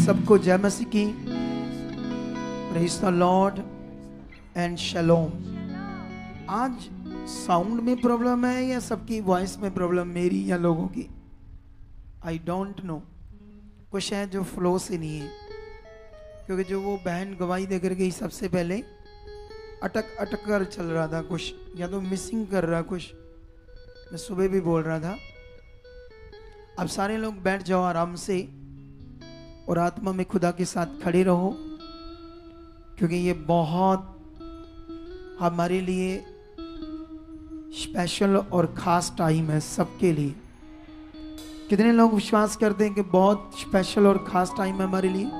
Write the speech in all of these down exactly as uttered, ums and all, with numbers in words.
सबको जय मसीह की। Praise the lord and shalom. आज साउंड में प्रॉब्लम है या सबकी वॉइस में प्रॉब्लम, मेरी या लोगों की? I don't know. कुछ है जो फ्लो से नहीं है, क्योंकि जो वो बहन गवाही देकर गई सबसे पहले अटक अटक कर चल रहा था, कुछ या तो मिसिंग कर रहा कुछ। मैं सुबह भी बोल रहा था। अब सारे लोग बैठ जाओ आराम से और आत्मा में खुदा के साथ खड़े रहो, क्योंकि ये बहुत हमारे लिए स्पेशल और खास टाइम है सबके लिए। कितने लोग विश्वास करते हैं कि बहुत स्पेशल और खास टाइम है हमारे लिए?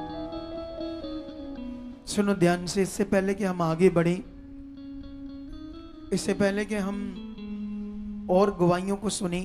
सुनो ध्यान से। इससे पहले कि हम आगे बढ़े, इससे पहले कि हम और गवाहियों को सुने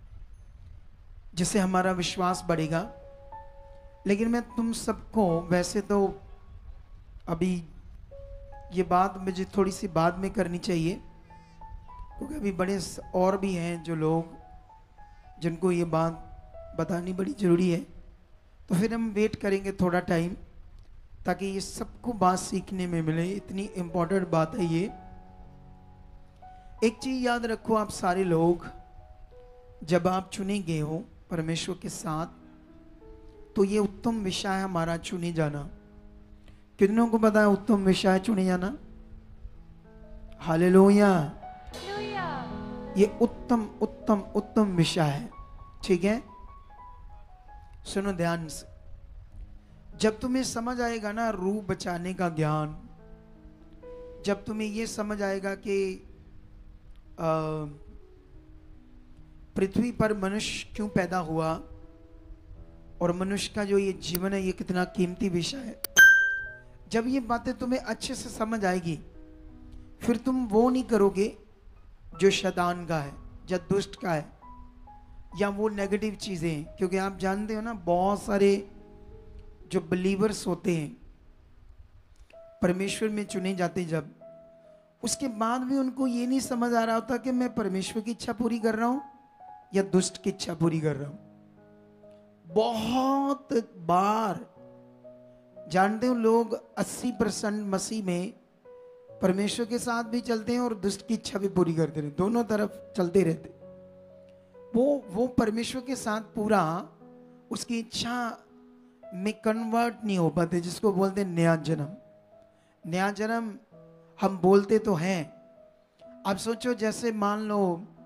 जिससे हमारा विश्वास बढ़ेगा, लेकिन मैं तुम सबको, वैसे तो अभी ये बात मुझे थोड़ी सी बाद में करनी चाहिए, क्योंकि अभी बड़े और भी हैं जो लोग जिनको ये बात बतानी बड़ी ज़रूरी है। तो फिर हम वेट करेंगे थोड़ा टाइम, ताकि ये सबको बात सीखने में मिले। इतनी इम्पोर्टेंट बात है ये। एक चीज़ याद रखो आप सारे लोग, जब आप चुने गए हो परमेश्वर के साथ, तो ये उत्तम विषय है हमारा चुने जाना। कितनों को पता है उत्तम विषय है चुने जाना? हालेलुया। ये उत्तम उत्तम उत्तम विषय है, ठीक है? सुनो ध्यान से। जब तुम्हें समझ आएगा ना रूह बचाने का ज्ञान, जब तुम्हें ये समझ आएगा कि पृथ्वी पर मनुष्य क्यों पैदा हुआ और मनुष्य का जो ये जीवन है ये कितना कीमती विषय है, जब ये बातें तुम्हें अच्छे से समझ आएगी, फिर तुम वो नहीं करोगे जो शैतान का है, जो दुष्ट का है, या वो नेगेटिव चीज़ें हैं। क्योंकि आप जानते हो ना, बहुत सारे जो बिलीवर्स होते हैं परमेश्वर में चुने जाते, जब उसके बाद भी उनको ये नहीं समझ आ रहा होता कि मैं परमेश्वर की इच्छा पूरी कर रहा हूँ या दुष्ट की इच्छा पूरी कर रहा हूँ। बहुत बार जानते हो लोग अस्सी परसेंट मसीह में परमेश्वर के साथ भी चलते हैं और दुष्ट की इच्छा भी पूरी करते रहते, दोनों तरफ चलते रहते। वो वो परमेश्वर के साथ पूरा उसकी इच्छा में कन्वर्ट नहीं हो पाते, जिसको बोलते हैं नया जन्म। नया जन्म हम बोलते तो हैं। अब सोचो, जैसे मान लो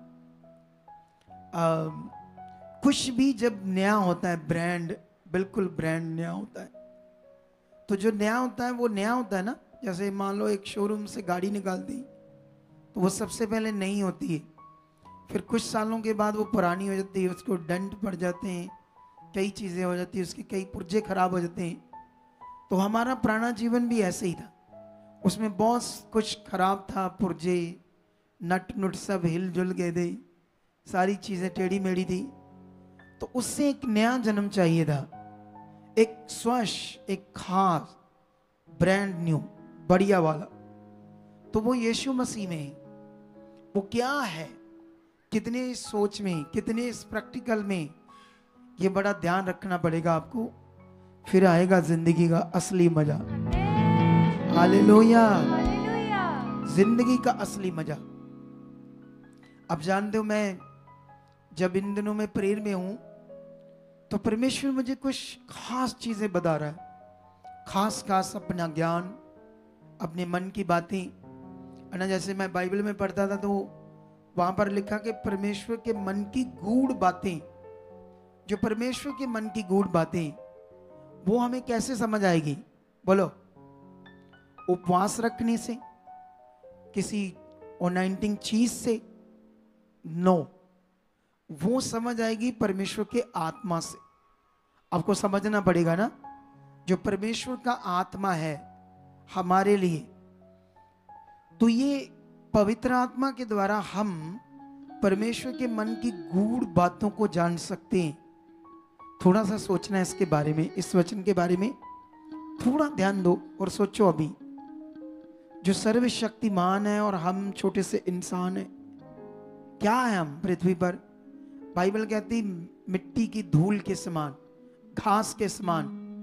आ, कुछ भी जब नया होता है, ब्रांड, बिल्कुल ब्रांड नया होता है, तो जो नया होता है वो नया होता है ना। जैसे मान लो एक शोरूम से गाड़ी निकाल दी, तो वो सबसे पहले नई होती है, फिर कुछ सालों के बाद वो पुरानी हो जाती है, उसको डेंट पड़ जाते हैं, कई चीज़ें हो जाती है, उसके कई पुर्जे खराब हो जाते हैं। तो हमारा पुराना जीवन भी ऐसे ही था, उसमें बहुत कुछ खराब था, पुर्जे नट नुट सब हिल जुल गए थे, सारी चीज़ें टेढ़ी मेढ़ी थी। तो उससे एक नया जन्म चाहिए था, एक स्वच्छ, एक खास, ब्रांड न्यू, बढ़िया वाला। तो वो यीशु मसीह में। वो क्या है, कितने इस सोच में, कितने इस प्रैक्टिकल में, ये बड़ा ध्यान रखना पड़ेगा आपको, फिर आएगा जिंदगी का असली मजा। हालेलुया। जिंदगी का असली मजा। अब जानते हो, मैं जब इन दिनों में प्रेयर में हूं, तो परमेश्वर मुझे कुछ खास चीजें बता रहा है, खास खास अपना ज्ञान, अपने मन की बातें है ना। जैसे मैं बाइबल में पढ़ता था, तो वहां पर लिखा कि परमेश्वर के मन की गूढ़ बातें, जो परमेश्वर के मन की गूढ़ बातें, वो हमें कैसे समझ आएगी? बोलो, उपवास रखने से, किसी ओनाइंटिंग चीज से? नो, वो समझ आएगी परमेश्वर के आत्मा से। आपको समझना पड़ेगा ना, जो परमेश्वर का आत्मा है हमारे लिए, तो ये पवित्र आत्मा के द्वारा हम परमेश्वर के मन की गूढ़ बातों को जान सकते हैं। थोड़ा सा सोचना है इसके बारे में, इस वचन के बारे में थोड़ा ध्यान दो और सोचो। अभी जो सर्वशक्तिमान है और हम छोटे से इंसान हैं, क्या है हम पृथ्वी पर? बाइबल कहती मिट्टी की धूल के समान, घास के समान,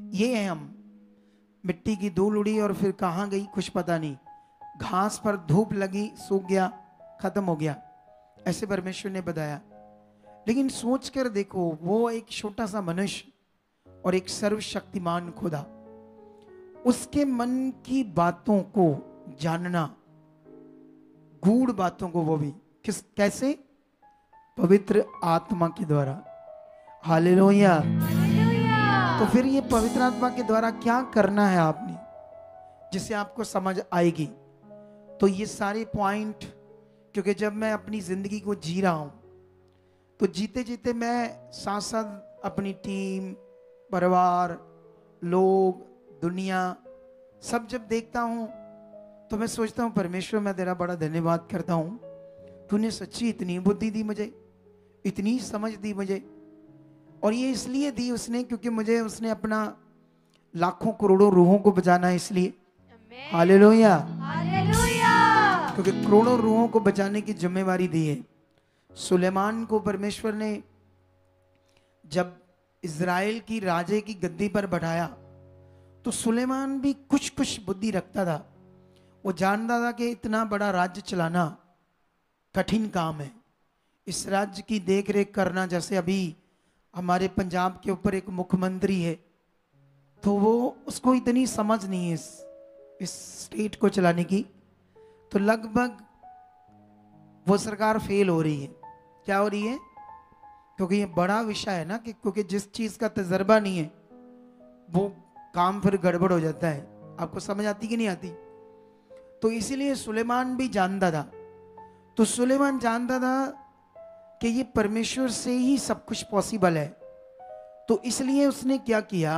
ये है हम। मिट्टी की धूल उड़ी और फिर कहाँ गई कुछ पता नहीं, घास पर धूप लगी सूख गया, खत्म हो गया, ऐसे परमेश्वर ने बताया। लेकिन सोच कर देखो, वो एक छोटा सा मनुष्य और एक सर्वशक्तिमान खुदा, उसके मन की बातों को जानना, गूढ़ बातों को, वो भी किस कैसे? पवित्र आत्मा के द्वारा। हालेलुया। तो फिर ये पवित्र आत्मा के द्वारा क्या करना है आपने, जिससे आपको समझ आएगी। तो ये सारे पॉइंट, क्योंकि जब मैं अपनी जिंदगी को जी रहा हूं, तो जीते जीते मैं साथ साथ अपनी टीम, परिवार, लोग, दुनिया सब जब देखता हूं, तो मैं सोचता हूं परमेश्वर मैं तेरा बड़ा धन्यवाद करता हूं, तूने सच्ची इतनी बुद्धि दी मुझे, इतनी समझ दी मुझे। और ये इसलिए दी उसने क्योंकि मुझे उसने अपना लाखों करोड़ों रूहों को बचाना है, इसलिए। हालेलुया। क्योंकि करोड़ों रूहों को बचाने की जिम्मेवारी दी है। सुलेमान को परमेश्वर ने जब इज़राइल की राजे की गद्दी पर बैठाया, तो सुलेमान भी कुछ कुछ बुद्धि रखता था। वो जानता था कि इतना बड़ा राज्य चलाना कठिन काम है। इस राज्य की देख रेख करना, जैसे अभी हमारे पंजाब के ऊपर एक मुख्यमंत्री है, तो वो उसको इतनी समझ नहीं है इस, इस स्टेट को चलाने की, तो लगभग वो सरकार फेल हो रही है। क्या हो रही है? क्योंकि ये बड़ा विषय है ना, कि क्योंकि जिस चीज का तजर्बा नहीं है वो काम फिर गड़बड़ हो जाता है। आपको समझ आती कि नहीं आती? तो इसीलिए सुलेमान भी जानता था। तो सुलेमान जानता था कि ये परमेश्वर से ही सब कुछ पॉसिबल है। तो इसलिए उसने क्या किया,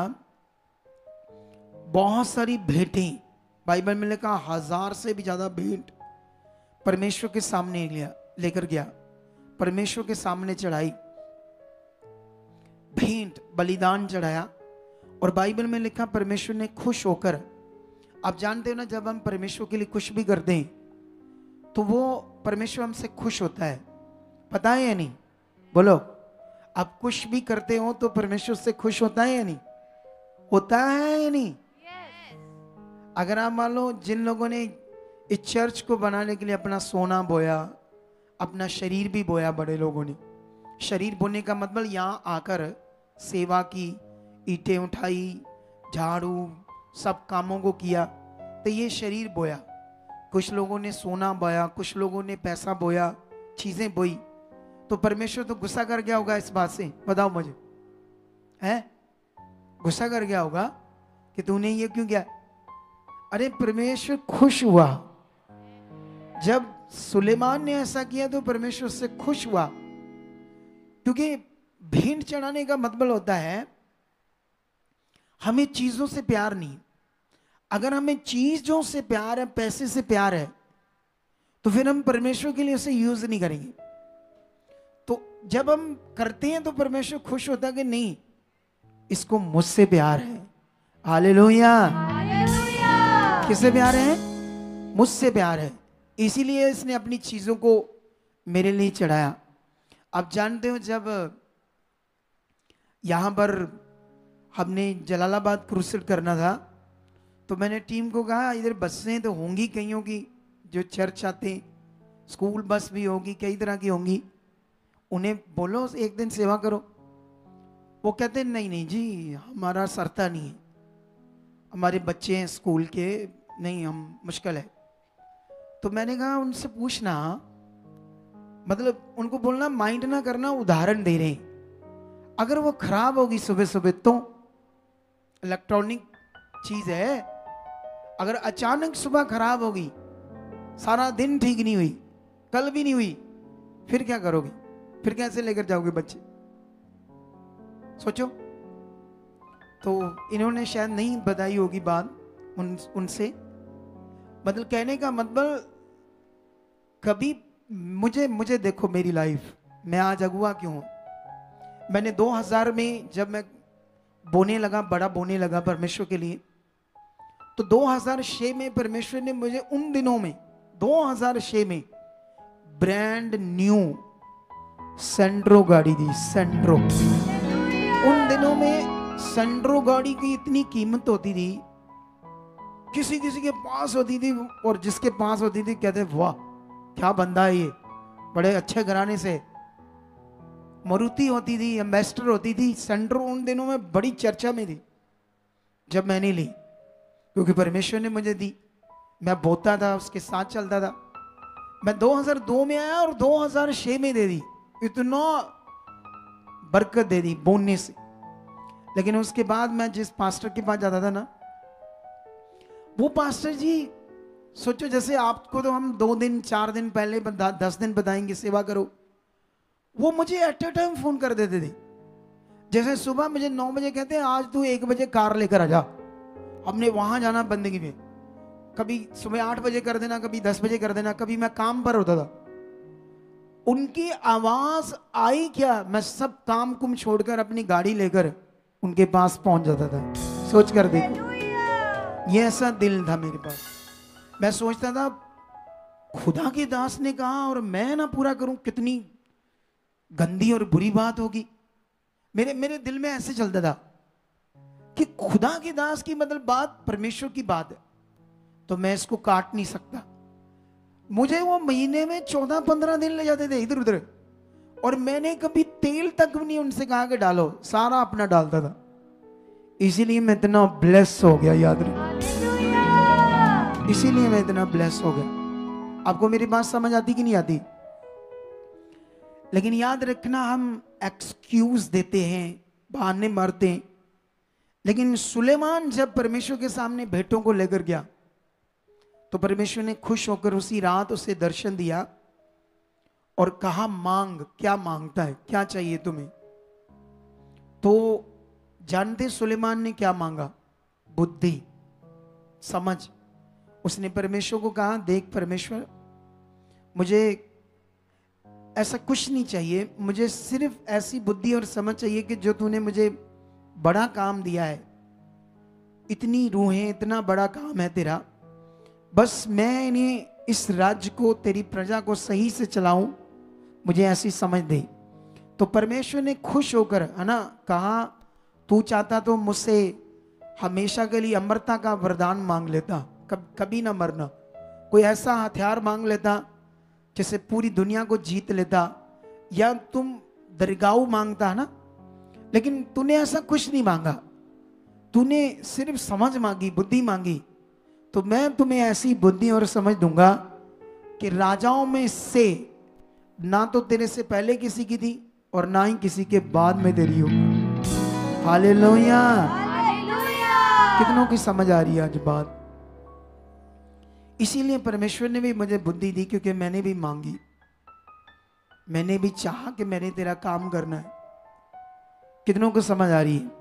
बहुत सारी भेंटें, बाइबल में लिखा हजार से भी ज्यादा भेंट परमेश्वर के सामने लिया लेकर गया, परमेश्वर के सामने चढ़ाई, भेंट बलिदान चढ़ाया। और बाइबल में लिखा परमेश्वर ने खुश होकर, आप जानते हो ना, जब हम परमेश्वर के लिए कुछ भी करते हैं तो वो परमेश्वर हमसे खुश होता है, पता है या नहीं? बोलो, आप कुछ भी करते हो तो परमेश्वर से खुश होता है या नहीं? होता है या नहीं? yes. अगर आप मान लो, जिन लोगों ने इस चर्च को बनाने के लिए अपना सोना बोया, अपना शरीर भी बोया, बड़े लोगों ने शरीर बोने का मतलब यहाँ आकर सेवा की, ईंटें उठाई, झाड़ू, सब कामों को किया, तो ये शरीर बोया। कुछ लोगों ने सोना बोया, कुछ लोगों ने पैसा बोया, चीजें बोई। तो परमेश्वर तो गुस्सा कर गया होगा इस बात से, बताओ मुझे, है? गुस्सा कर गया होगा कि तूने ये क्यों किया। अरे परमेश्वर खुश हुआ। जब सुलेमान ने ऐसा किया तो परमेश्वर से खुश हुआ, क्योंकि भेंट चढ़ाने का मतलब होता है हमें चीजों से प्यार नहीं। अगर हमें चीजों से प्यार है, पैसे से प्यार है, तो फिर हम परमेश्वर के लिए उसे यूज नहीं करेंगे। तो जब हम करते हैं तो परमेश्वर खुश होता है कि नहीं, इसको मुझसे प्यार है। हालेलुया। किससे प्यार है? मुझसे प्यार है, इसीलिए इसने अपनी चीजों को मेरे लिए चढ़ाया। आप जानते हो, जब यहां पर हमने जलालाबाद क्रूसेड करना था, तो मैंने टीम को कहा इधर बसें तो होंगी कईयों की, जो चर्च आते हैं, स्कूल बस भी होगी, कई तरह की होंगी, उन्हें बोलो एक दिन सेवा करो। वो कहते नहीं नहीं जी, हमारा सरता नहीं है, हमारे बच्चे हैं स्कूल के, नहीं हम मुश्किल है। तो मैंने कहा उनसे पूछना, मतलब उनको बोलना माइंड ना करना, उदाहरण दे रहे हैं। अगर वो खराब होगी सुबह सुबह, तो इलेक्ट्रॉनिक चीज है, अगर अचानक सुबह खराब होगी, सारा दिन ठीक नहीं हुई, कल भी नहीं हुई, फिर क्या करोगे? फिर कैसे लेकर जाओगे बच्चे? सोचो। तो इन्होंने शायद नहीं बताई होगी बात उन उनसे। मतलब कहने का मतलब, कभी मुझे मुझे देखो मेरी लाइफ, मैं आज अगुआ क्यों हूं? मैंने दो हज़ार में जब मैं बोने लगा, बड़ा बोने लगा परमेश्वर के लिए, तो दो हज़ार छह में परमेश्वर ने मुझे उन दिनों में, दो हज़ार छह में ब्रांड न्यू सेंट्रो गाड़ी दी। सेंट्रो उन दिनों में सेंड्रो गाड़ी की इतनी कीमत होती थी, किसी किसी के पास होती थी, और जिसके पास होती थी कहते वाह क्या बंदा है ये, बड़े अच्छे घराने से। मारुति होती थी, एम्बेसडर होती थी, सेंड्रो उन दिनों में बड़ी चर्चा में थी जब मैंने ली, क्योंकि परमेश्वर ने मुझे दी, मैं बोता था, उसके साथ चलता था। मैं दो हज़ार दो में आया और दो हज़ार छह में दे दी, इतना बरकत दे दी बोलने से। लेकिन उसके बाद मैं जिस पास्टर के पास जाता था ना, वो पास्टर जी, सोचो जैसे आपको तो हम दो दिन चार दिन पहले दस दिन बताएंगे सेवा करो, वो मुझे एट ए टाइम फोन कर देते थे। जैसे सुबह मुझे नौ बजे कहते हैं आज तू एक बजे कार लेकर आ जा, हमने वहां जाना बंदगी में। कभी सुबह आठ बजे कर देना, कभी दस बजे कर देना, कभी मैं काम पर होता था। उनकी आवाज आई क्या, मैं सब काम कुम छोड़कर अपनी गाड़ी लेकर उनके पास पहुंच जाता था। सोच कर देखो, ये ऐसा दिल था मेरे पास। मैं सोचता था खुदा के दास ने कहा और मैं ना पूरा करूं, कितनी गंदी और बुरी बात होगी। मेरे मेरे दिल में ऐसे चलता था कि खुदा के दास की मतलब बात परमेश्वर की बात है, तो मैं इसको काट नहीं सकता। मुझे वो महीने में चौदह पंद्रह दिन ले जाते थे इधर उधर, और मैंने कभी तेल तक भी नहीं उनसे कहा कि डालो, सारा अपना डालता था। इसीलिए मैं इतना ब्लेस हो गया, याद रखो, इसीलिए मैं इतना ब्लेस हो गया। आपको मेरी बात समझ आती कि नहीं आती? लेकिन याद रखना, हम एक्सक्यूज देते हैं, बहाने मारते हैं। लेकिन सुलेमान जब परमेश्वर के सामने भेंटों को लेकर गया, तो परमेश्वर ने खुश होकर उसी रात उसे दर्शन दिया और कहा मांग, क्या मांगता है, क्या चाहिए तुम्हें? तो जानते सुलेमान ने क्या मांगा? बुद्धि, समझ। उसने परमेश्वर को कहा देख परमेश्वर, मुझे ऐसा कुछ नहीं चाहिए, मुझे सिर्फ ऐसी बुद्धि और समझ चाहिए कि जो तूने मुझे बड़ा काम दिया है, इतनी रूहें, इतना बड़ा काम है तेरा, बस मैं इन्हें, इस राज्य को, तेरी प्रजा को सही से चलाऊं, मुझे ऐसी समझ दे। तो परमेश्वर ने खुश होकर, है ना, कहा तू चाहता तो मुझसे हमेशा के लिए अमरता का वरदान मांग लेता, कब कभी ना मरना। कोई ऐसा हथियार मांग लेता जिससे पूरी दुनिया को जीत लेता, या तुम दरगाह मांगता है ना, लेकिन तूने ऐसा कुछ नहीं मांगा, तूने सिर्फ समझ मांगी, बुद्धि मांगी। तो मैं तुम्हें ऐसी बुद्धि और समझ दूंगा कि राजाओं में से ना तो तेरे से पहले किसी की थी और ना ही किसी के बाद में तेरी होगी। हालेलुया। कितनों की समझ आ रही है आज बात? इसीलिए परमेश्वर ने भी मुझे बुद्धि दी, क्योंकि मैंने भी मांगी, मैंने भी चाहा कि मैंने तेरा काम करना है। कितनों को समझ आ रही है?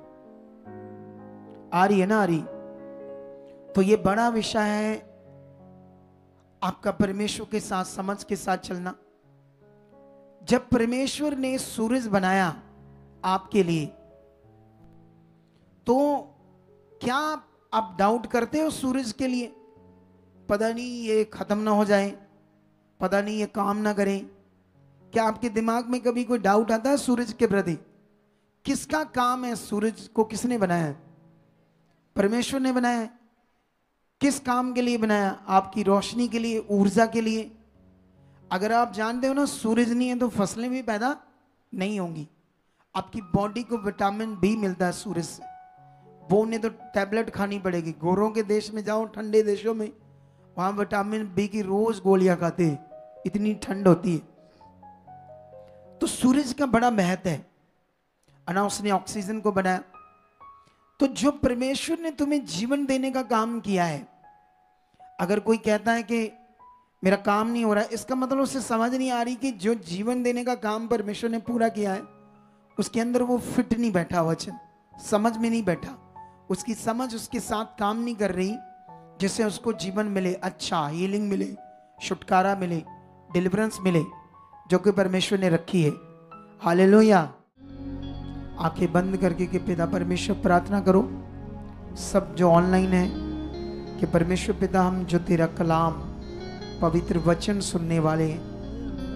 आ रही है ना? आ रही? तो ये बड़ा विषय है आपका परमेश्वर के साथ समझ के साथ चलना। जब परमेश्वर ने सूरज बनाया आपके लिए, तो क्या आप डाउट करते हो सूरज के लिए? पता नहीं ये खत्म ना हो जाए, पता नहीं ये काम ना करें। क्या आपके दिमाग में कभी कोई डाउट आता है सूरज के प्रति? किसका काम है? सूरज को किसने बनाया है? परमेश्वर ने बनाया है। किस काम के लिए बनाया? आपकी रोशनी के लिए, ऊर्जा के लिए। अगर आप जानते हो ना सूरज नहीं है तो फसलें भी पैदा नहीं होंगी। आपकी बॉडी को विटामिन बी मिलता है सूरज से, वो नहीं तो टैबलेट खानी पड़ेगी। गोरों के देश में जाओ, ठंडे देशों में, वहां विटामिन बी की रोज गोलियां खाते हैं, इतनी ठंड होती है। तो सूरज का बड़ा महत्व है ना, उसने ऑक्सीजन को बनाया। तो जो परमेश्वर ने तुम्हें जीवन देने का काम किया है, अगर कोई कहता है कि मेरा काम नहीं हो रहा है, इसका मतलब उसे समझ नहीं आ रही कि जो जीवन देने का काम परमेश्वर ने पूरा किया है, उसके अंदर वो फिट नहीं बैठा, वचन समझ में नहीं बैठा, उसकी समझ उसके साथ काम नहीं कर रही, जिससे उसको जीवन मिले, अच्छा हीलिंग मिले, छुटकारा मिले, डिलीवरेंस मिले, जो कि परमेश्वर ने रखी है। हालेलुया। आंखें बंद करके कि पिता परमेश्वर, प्रार्थना करो सब जो ऑनलाइन है कि परमेश्वर पिता, हम जो तेरा कलाम, पवित्र वचन सुनने वाले हैं,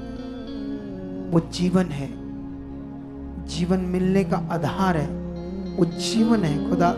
वो जीवन है, जीवन मिलने का आधार है। वो जीवन है खुदा,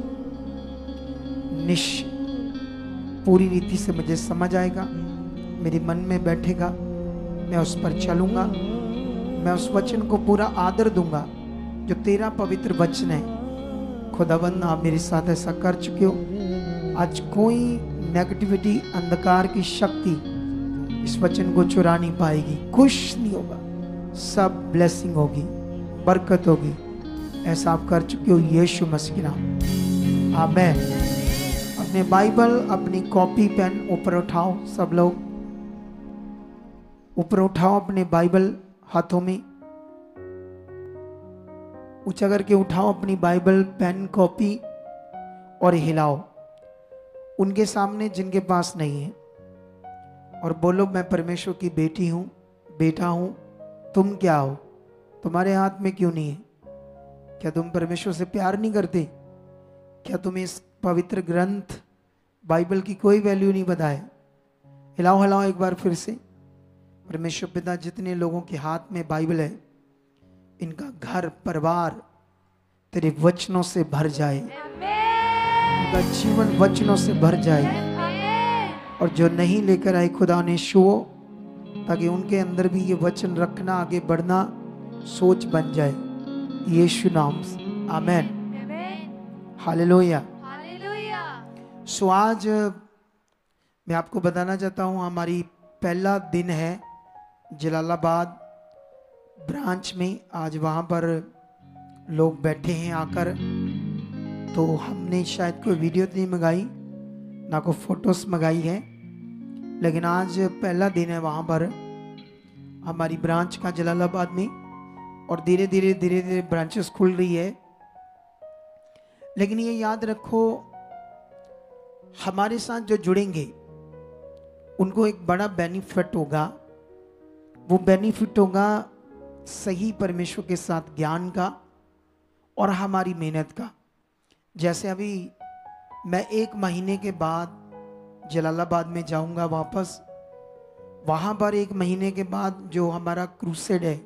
निश पूरी रीति से मुझे समझ आएगा, मेरे मन में बैठेगा, मैं उस पर चलूंगा, मैं उस वचन को पूरा आदर दूंगा जो तेरा पवित्र वचन है। खुदावंद आप मेरे साथ ऐसा कर चुके हो। आज कोई नेगेटिविटी, अंधकार की शक्ति इस वचन को चुरा नहीं पाएगी, कुछ नहीं होगा, सब ब्लेसिंग होगी, बरकत होगी। ऐसा आप कर चुके हो यीशु मसीह के नाम, आमीन। अपने बाइबल, अपनी कॉपी पेन ऊपर उठाओ, सब लोग ऊपर उठाओ अपने बाइबल, हाथों में ऊंचा करके उठाओ अपनी बाइबल, पेन, कॉपी और हिलाओ उनके सामने जिनके पास नहीं है, और बोलो मैं परमेश्वर की बेटी हूं, बेटा हूं। तुम क्या हो? तुम्हारे हाथ में क्यों नहीं है? क्या तुम परमेश्वर से प्यार नहीं करते? क्या तुम्हें इस पवित्र ग्रंथ बाइबल की कोई वैल्यू नहीं बताए? हिलाओ हिलाओ एक बार फिर से। परमेश्वर पिता, जितने लोगों के हाथ में बाइबल है, इनका घर परिवार तेरे वचनों से भर जाए, इनका जीवन वचनों से भर जाए, और जो नहीं लेकर आए खुदा ने छुओ, ताकि उनके अंदर भी ये वचन रखना, आगे बढ़ना सोच बन जाए, यीशु नाम से, आमीन, हालेलुया। सो आज मैं आपको बताना चाहता हूँ, हमारी पहला दिन है जलालाबाद ब्रांच में। आज वहाँ पर लोग बैठे हैं आकर, तो हमने शायद कोई वीडियो नहीं मंगाई, ना कोई फोटोस मंगाई है, लेकिन आज पहला दिन है वहाँ पर हमारी ब्रांच का जलालाबाद में, और धीरे धीरे धीरे धीरे ब्रांचेस खुल रही है। लेकिन ये याद रखो, हमारे साथ जो जुड़ेंगे उनको एक बड़ा बेनिफिट होगा। वो बेनिफिट होगा सही परमेश्वर के साथ ज्ञान का और हमारी मेहनत का। जैसे अभी मैं एक महीने के बाद जलालाबाद में जाऊंगा वापस, वहाँ पर एक महीने के बाद जो हमारा क्रूसेड है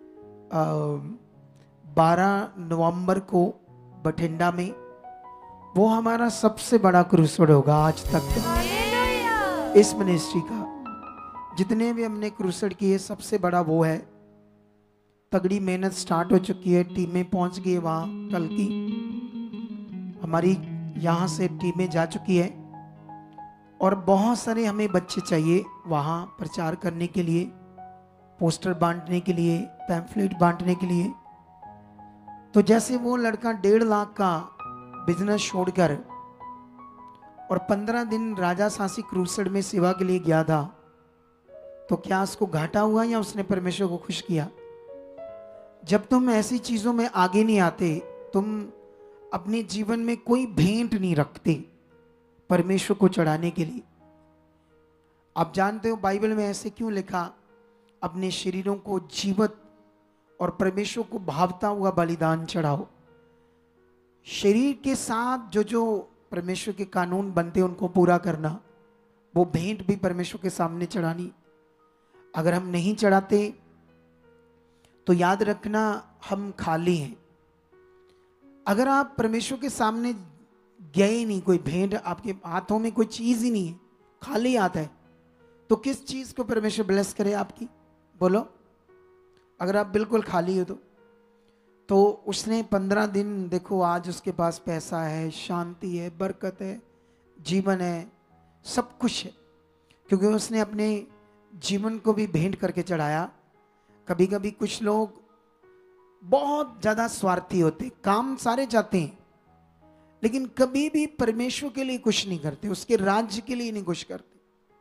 बारह नवंबर को बठिंडा में, वो हमारा सबसे बड़ा क्रूसेड होगा आज तक का इस मिनिस्ट्री का। जितने भी हमने क्रूसेड किए सबसे बड़ा वो है। तगड़ी मेहनत स्टार्ट हो चुकी है, टीमें पहुंच गई है वहाँ, कल की हमारी यहाँ से टीमें जा चुकी है, और बहुत सारे हमें बच्चे चाहिए वहाँ प्रचार करने के लिए, पोस्टर बांटने के लिए, पैम्फलेट बांटने के लिए। तो जैसे वो लड़का डेढ़ लाख का बिजनेस छोड़कर और पंद्रह दिन राजा सांसी क्रूसेड में सेवा के लिए गया था, तो क्या उसको घाटा हुआ या उसने परमेश्वर को खुश किया? जब तुम ऐसी चीजों में आगे नहीं आते, तुम अपने जीवन में कोई भेंट नहीं रखते परमेश्वर को चढ़ाने के लिए। आप जानते हो बाइबल में ऐसे क्यों लिखा? अपने शरीरों को जीवित और परमेश्वर को भावता हुआ बलिदान चढ़ाओ। शरीर के साथ जो जो परमेश्वर के कानून बनते उनको पूरा करना, वो भेंट भी परमेश्वर के सामने चढ़ानी। अगर हम नहीं चढ़ाते तो याद रखना हम खाली हैं। अगर आप परमेश्वर के सामने गए नहीं, कोई भेंट आपके हाथों में कोई चीज ही नहीं है, खाली हाथ है, तो किस चीज को परमेश्वर ब्लेस करे आपकी? बोलो। अगर आप बिल्कुल खाली हो तो तो उसने पंद्रह दिन, देखो आज उसके पास पैसा है, शांति है, बरकत है, जीवन है, सब कुछ है, क्योंकि उसने अपने जीवन को भी भेंट करके चढ़ाया। कभी कभी कुछ लोग बहुत ज्यादा स्वार्थी होते, काम सारे चाहते हैं, लेकिन कभी भी परमेश्वर के लिए कुछ नहीं करते, उसके राज्य के लिए नहीं कुछ करते।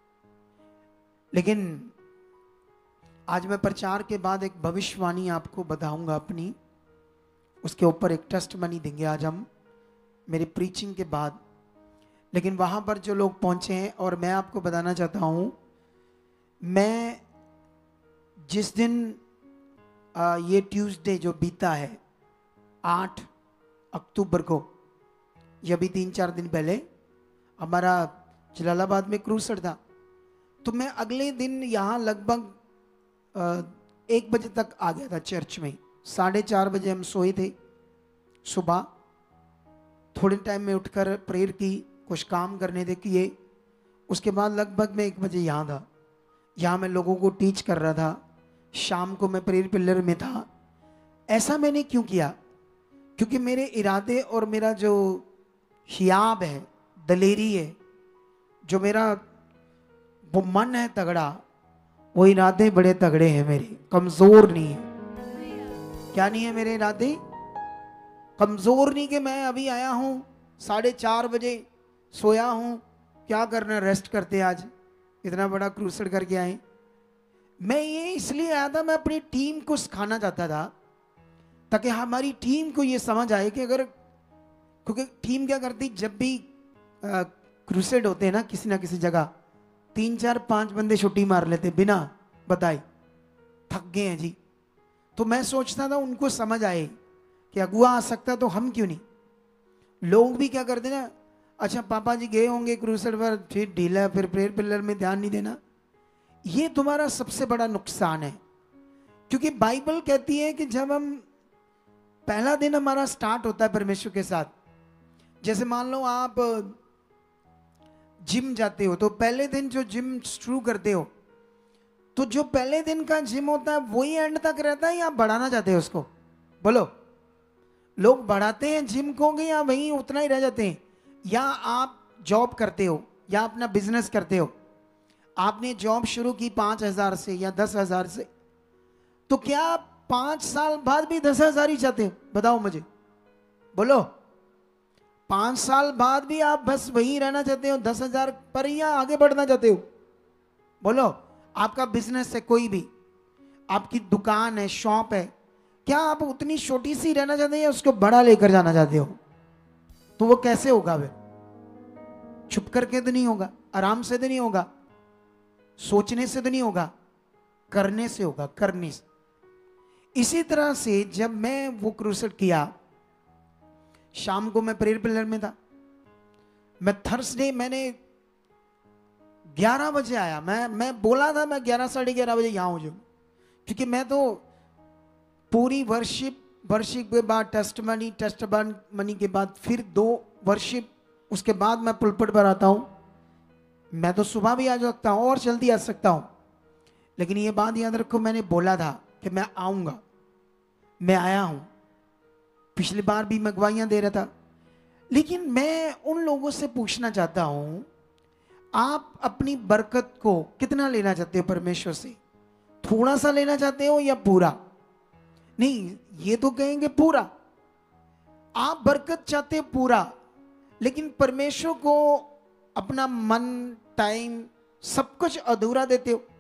लेकिन आज मैं प्रचार के बाद एक भविष्यवाणी आपको बताऊंगा अपनी, उसके ऊपर एक टेस्ट मनी देंगे आज हम मेरे प्रीचिंग के बाद। लेकिन वहां पर जो लोग पहुंचे हैं, और मैं आपको बताना चाहता हूं, मैं जिस दिन आ, ये ट्यूसडे जो बीता है आठ अक्टूबर को, ये अभी तीन चार दिन पहले हमारा जलालाबाद में क्रूसेड था, तो मैं अगले दिन यहाँ लगभग एक बजे तक आ गया था चर्च में। साढ़े चार बजे हम सोए थे सुबह, थोड़े टाइम में उठकर प्रेयर की, कुछ काम करने दे किए। उसके बाद लगभग मैं एक बजे यहाँ था, यहाँ मैं लोगों को टीच कर रहा था। शाम को मैं प्रेयर पिलर में था। ऐसा मैंने क्यों किया? क्योंकि मेरे इरादे और मेरा जो हियाब है, दलेरी है, जो मेरा वो मन है तगड़ा, वो इरादे बड़े तगड़े हैं मेरे, कमजोर नहीं है। क्या नहीं है मेरे इरादे? कमजोर नहीं कि मैं अभी आया हूं साढ़े चार बजे सोया हूं, क्या करना, रेस्ट करते आज, इतना बड़ा क्रूसेड करके आए। मैं ये इसलिए आया था, मैं अपनी टीम को सिखाना चाहता था ताकि हमारी टीम को ये समझ आए कि अगर, क्योंकि टीम क्या करती, जब भी क्रूसेड होते हैं ना किसी ना किसी जगह, तीन चार पांच बंदे छुट्टी मार लेते बिना बताए, थक गए हैं जी। तो मैं सोचता था उनको समझ आए कि अगुआ आ सकता तो हम क्यों नहीं। लोग भी क्या करते ना, अच्छा पापा जी गए होंगे क्रूसेड पर, फिर ढीला, फिर प्रेयर पिलर में ध्यान नहीं देना। ये तुम्हारा सबसे बड़ा नुकसान है, क्योंकि बाइबल कहती है कि जब हम, पहला दिन हमारा स्टार्ट होता है परमेश्वर के साथ। जैसे मान लो आप जिम जाते हो, तो पहले दिन जो जिम शुरू करते हो, तो जो पहले दिन का जिम होता है वही एंड तक रहता है, या बढ़ाना चाहते हो उसको? बोलो, लोग बढ़ाते हैं जिम को या वहीं उतना ही रह जाते हैं? या आप जॉब करते हो या अपना बिजनेस करते हो, आपने जॉब शुरू की पांच हजार से या दस हजार से, तो क्या आप पांच साल बाद भी दस हजार ही चाहते हो? बताओ मुझे, बोलो। पांच साल बाद भी आप बस वहीं रहना चाहते हो दस हजार पर, या आगे बढ़ना चाहते हो? बोलो। आपका बिजनेस है, कोई भी आपकी दुकान है, शॉप है, क्या आप उतनी छोटी सी रहना चाहते हैं या उसको बड़ा लेकर जाना चाहते हो? तो वो कैसे होगा? वे छुप करके तो नहीं होगा, आराम से तो नहीं होगा, सोचने से तो नहीं होगा, करने से होगा, करने से। इसी तरह से जब मैं वो क्रूसेड किया, शाम को मैं प्रेयर पिलर में था। मैं थर्सडे मैंने ग्यारह बजे आया। मैं मैं बोला था मैं ग्यारह साढ़े ग्यारह बजे यहां हो जाऊं, क्योंकि मैं तो पूरी वर्शिप, वर्शिप के बाद टेस्ट मनी, टेस्ट मनी के बाद फिर दो वर्शिप, उसके बाद मैं पुलपट पर आता हूं। मैं तो सुबह भी आ सकता हूं और जल्दी आ सकता हूं, लेकिन ये बात याद रखो, मैंने बोला था कि मैं आऊंगा, मैं आया हूं। पिछली बार भी मैं गवाहियां दे रहा था। लेकिन मैं उन लोगों से पूछना चाहता हूं, आप अपनी बरकत को कितना लेना चाहते हो परमेश्वर से? थोड़ा सा लेना चाहते हो या पूरा? नहीं, ये तो कहेंगे पूरा। आप बरकत चाहते हो पूरा, लेकिन परमेश्वर को अपना मन, टाइम, सब कुछ अधूरा देते हो।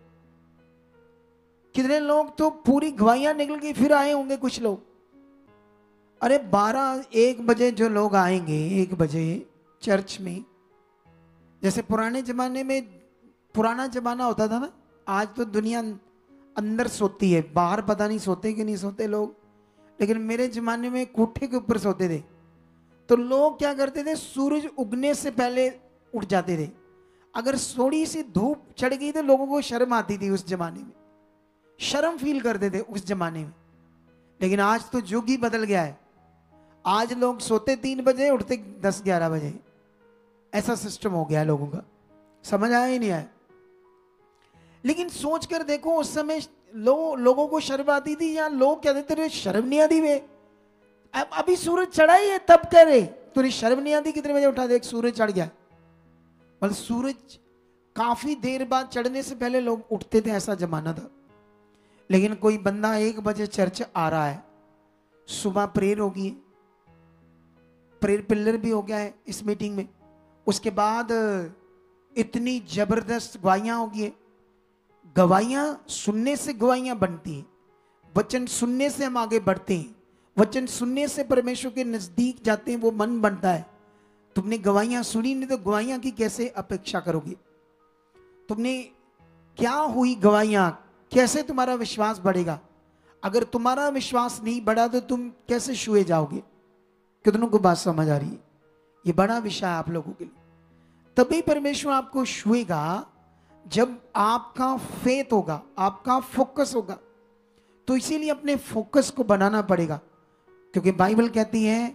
कितने लोग तो पूरी गवाहियां निकल गई फिर आए होंगे कुछ लोग। अरे बारह एक बजे जो लोग आएंगे, एक बजे चर्च में, जैसे पुराने जमाने में, पुराना जमाना होता था ना, आज तो दुनिया अंदर सोती है, बाहर पता नहीं सोते कि नहीं सोते लोग, लेकिन मेरे जमाने में कोठे के ऊपर सोते थे। तो लोग क्या करते थे, सूरज उगने से पहले उठ जाते थे। अगर थोड़ी सी धूप चढ़ गई तो लोगों को शर्म आती थी, उस जमाने में शर्म फील करते थे उस जमाने में। लेकिन आज तो युग ही बदल गया है। आज लोग सोते तीन बजे, उठते दस ग्यारह बजे, ऐसा सिस्टम हो गया है लोगों का। समझ आया ही नहीं आया? लेकिन सोच कर देखो, उस समय लो, लोगों को शर्म आती थी, या लोग कहते थे शर्म नहीं आती वे, अब अभी सूरज चढ़ा ही है तब कह रहे तुझे शर्म नहीं आती? कितने बजे उठा, देख सूरज चढ़ गया। मतलब सूरज काफी देर बाद चढ़ने से पहले लोग उठते थे, ऐसा जमाना था। लेकिन कोई बंदा एक बजे चर्च आ रहा है, सुबह प्रेयर होगी, प्रेयर पिलर भी हो गया है इस मीटिंग में, उसके बाद इतनी जबरदस्त गवाहियां होगी। गवाहियां सुनने से गवाहियां बनती हैं, वचन सुनने से हम आगे बढ़ते हैं, वचन सुनने से परमेश्वर के नजदीक जाते हैं, वो मन बनता है। तुमने गवाहियां सुनी नहीं तो गवाहियां की कैसे अपेक्षा करोगे? तुमने क्या हुई गवाहियां, कैसे तुम्हारा विश्वास बढ़ेगा? अगर तुम्हारा विश्वास नहीं बढ़ा तो तुम कैसे छुए जाओगे? कितनों को बात समझ आ रही है? ये बड़ा विषय है आप लोगों के लिए। तभी परमेश्वर आपको छुएगा जब आपका फेथ होगा, आपका फोकस होगा। तो इसीलिए अपने फोकस को बनाना पड़ेगा, क्योंकि बाइबल कहती है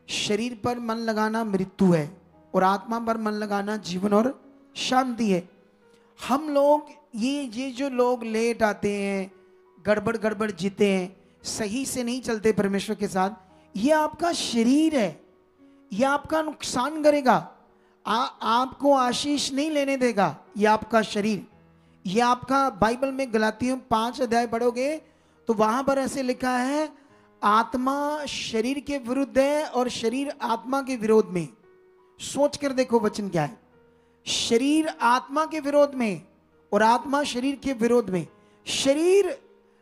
शरीर पर मन लगाना मृत्यु है और आत्मा पर मन लगाना जीवन और शांति है। हम लोग ये ये जो लोग लेट आते हैं, गड़बड़ गड़बड़ जीते हैं, सही से नहीं चलते परमेश्वर के साथ, ये आपका शरीर है, ये आपका नुकसान करेगा, आ, आपको आशीष नहीं लेने देगा। ये आपका शरीर, ये आपका, बाइबल में गलातियों पांच अध्याय पढ़ोगे तो वहां पर ऐसे लिखा है, आत्मा शरीर के विरुद्ध है और शरीर आत्मा के विरोध में। सोच कर देखो वचन क्या है, शरीर आत्मा के विरोध में और आत्मा शरीर के विरोध में। शरीर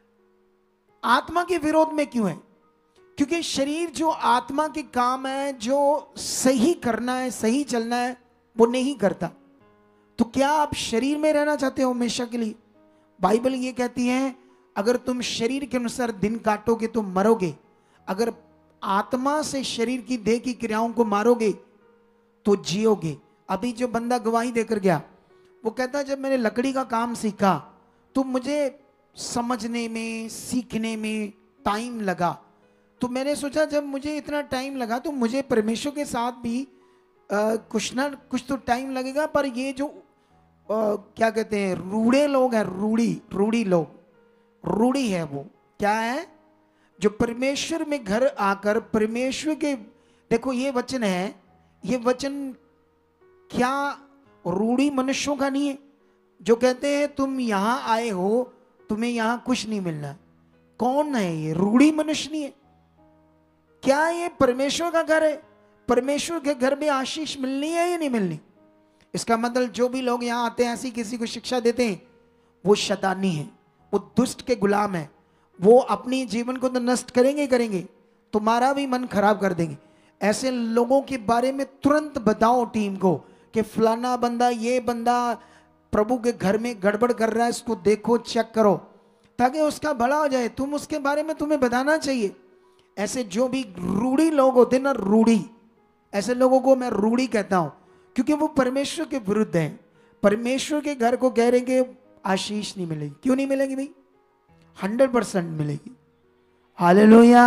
आत्मा के विरोध में क्यों है? क्योंकि शरीर जो आत्मा के काम है, जो सही करना है, सही चलना है, वो नहीं करता। तो क्या आप शरीर में रहना चाहते हो हमेशा के लिए? बाइबल ये कहती है, अगर तुम शरीर के अनुसार दिन काटोगे तो मरोगे, अगर आत्मा से शरीर की देह की क्रियाओं को मारोगे तो जियोगे। अभी जो बंदा गवाही देकर गया, वो कहता है, जब मैंने लकड़ी का काम सीखा तो मुझे समझने में, सीखने में टाइम लगा। तो मैंने सोचा, जब मुझे इतना टाइम लगा तो मुझे परमेश्वर के साथ भी आ, कुछ ना कुछ तो टाइम लगेगा। पर ये जो आ, क्या कहते हैं, रूढ़े लोग हैं, रूढ़ी रूढ़ी लोग, रूढ़ी है वो क्या है, जो परमेश्वर में घर आकर परमेश्वर के, देखो ये वचन है, ये वचन क्या रूढ़ी मनुष्यों का नहीं है, जो कहते हैं तुम यहां आए हो, तुम्हें यहां कुछ नहीं मिलना। कौन है ये? रूढ़ी मनुष्य नहीं है क्या? ये परमेश्वर का घर है। परमेश्वर के घर में आशीष मिलनी है या नहीं मिलनी? इसका मतलब जो भी लोग यहां आते हैं, ऐसी किसी को शिक्षा देते हैं, वो शैतानी है, वो दुष्ट के गुलाम है। वो अपनी जीवन को तो नष्ट करेंगे करेंगे, तुम्हारा भी मन खराब कर देंगे। ऐसे लोगों के बारे में तुरंत बताओ टीम को कि फलाना बंदा, ये बंदा प्रभु के घर में गड़बड़ कर रहा है, इसको देखो, चेक करो, ताकि उसका भला हो जाए। तुम उसके बारे में तुम्हें बताना चाहिए। ऐसे जो भी रूढ़ी लोग होते ना, रूढ़ी, ऐसे लोगों को मैं रूढ़ी कहता हूं, क्योंकि वो परमेश्वर के विरुद्ध हैं। परमेश्वर के घर को कह रहे हैं कि आशीष नहीं मिलेगी। क्यों नहीं मिलेगी भाई? हंड्रेड परसेंट मिलेगी। हालेलुया।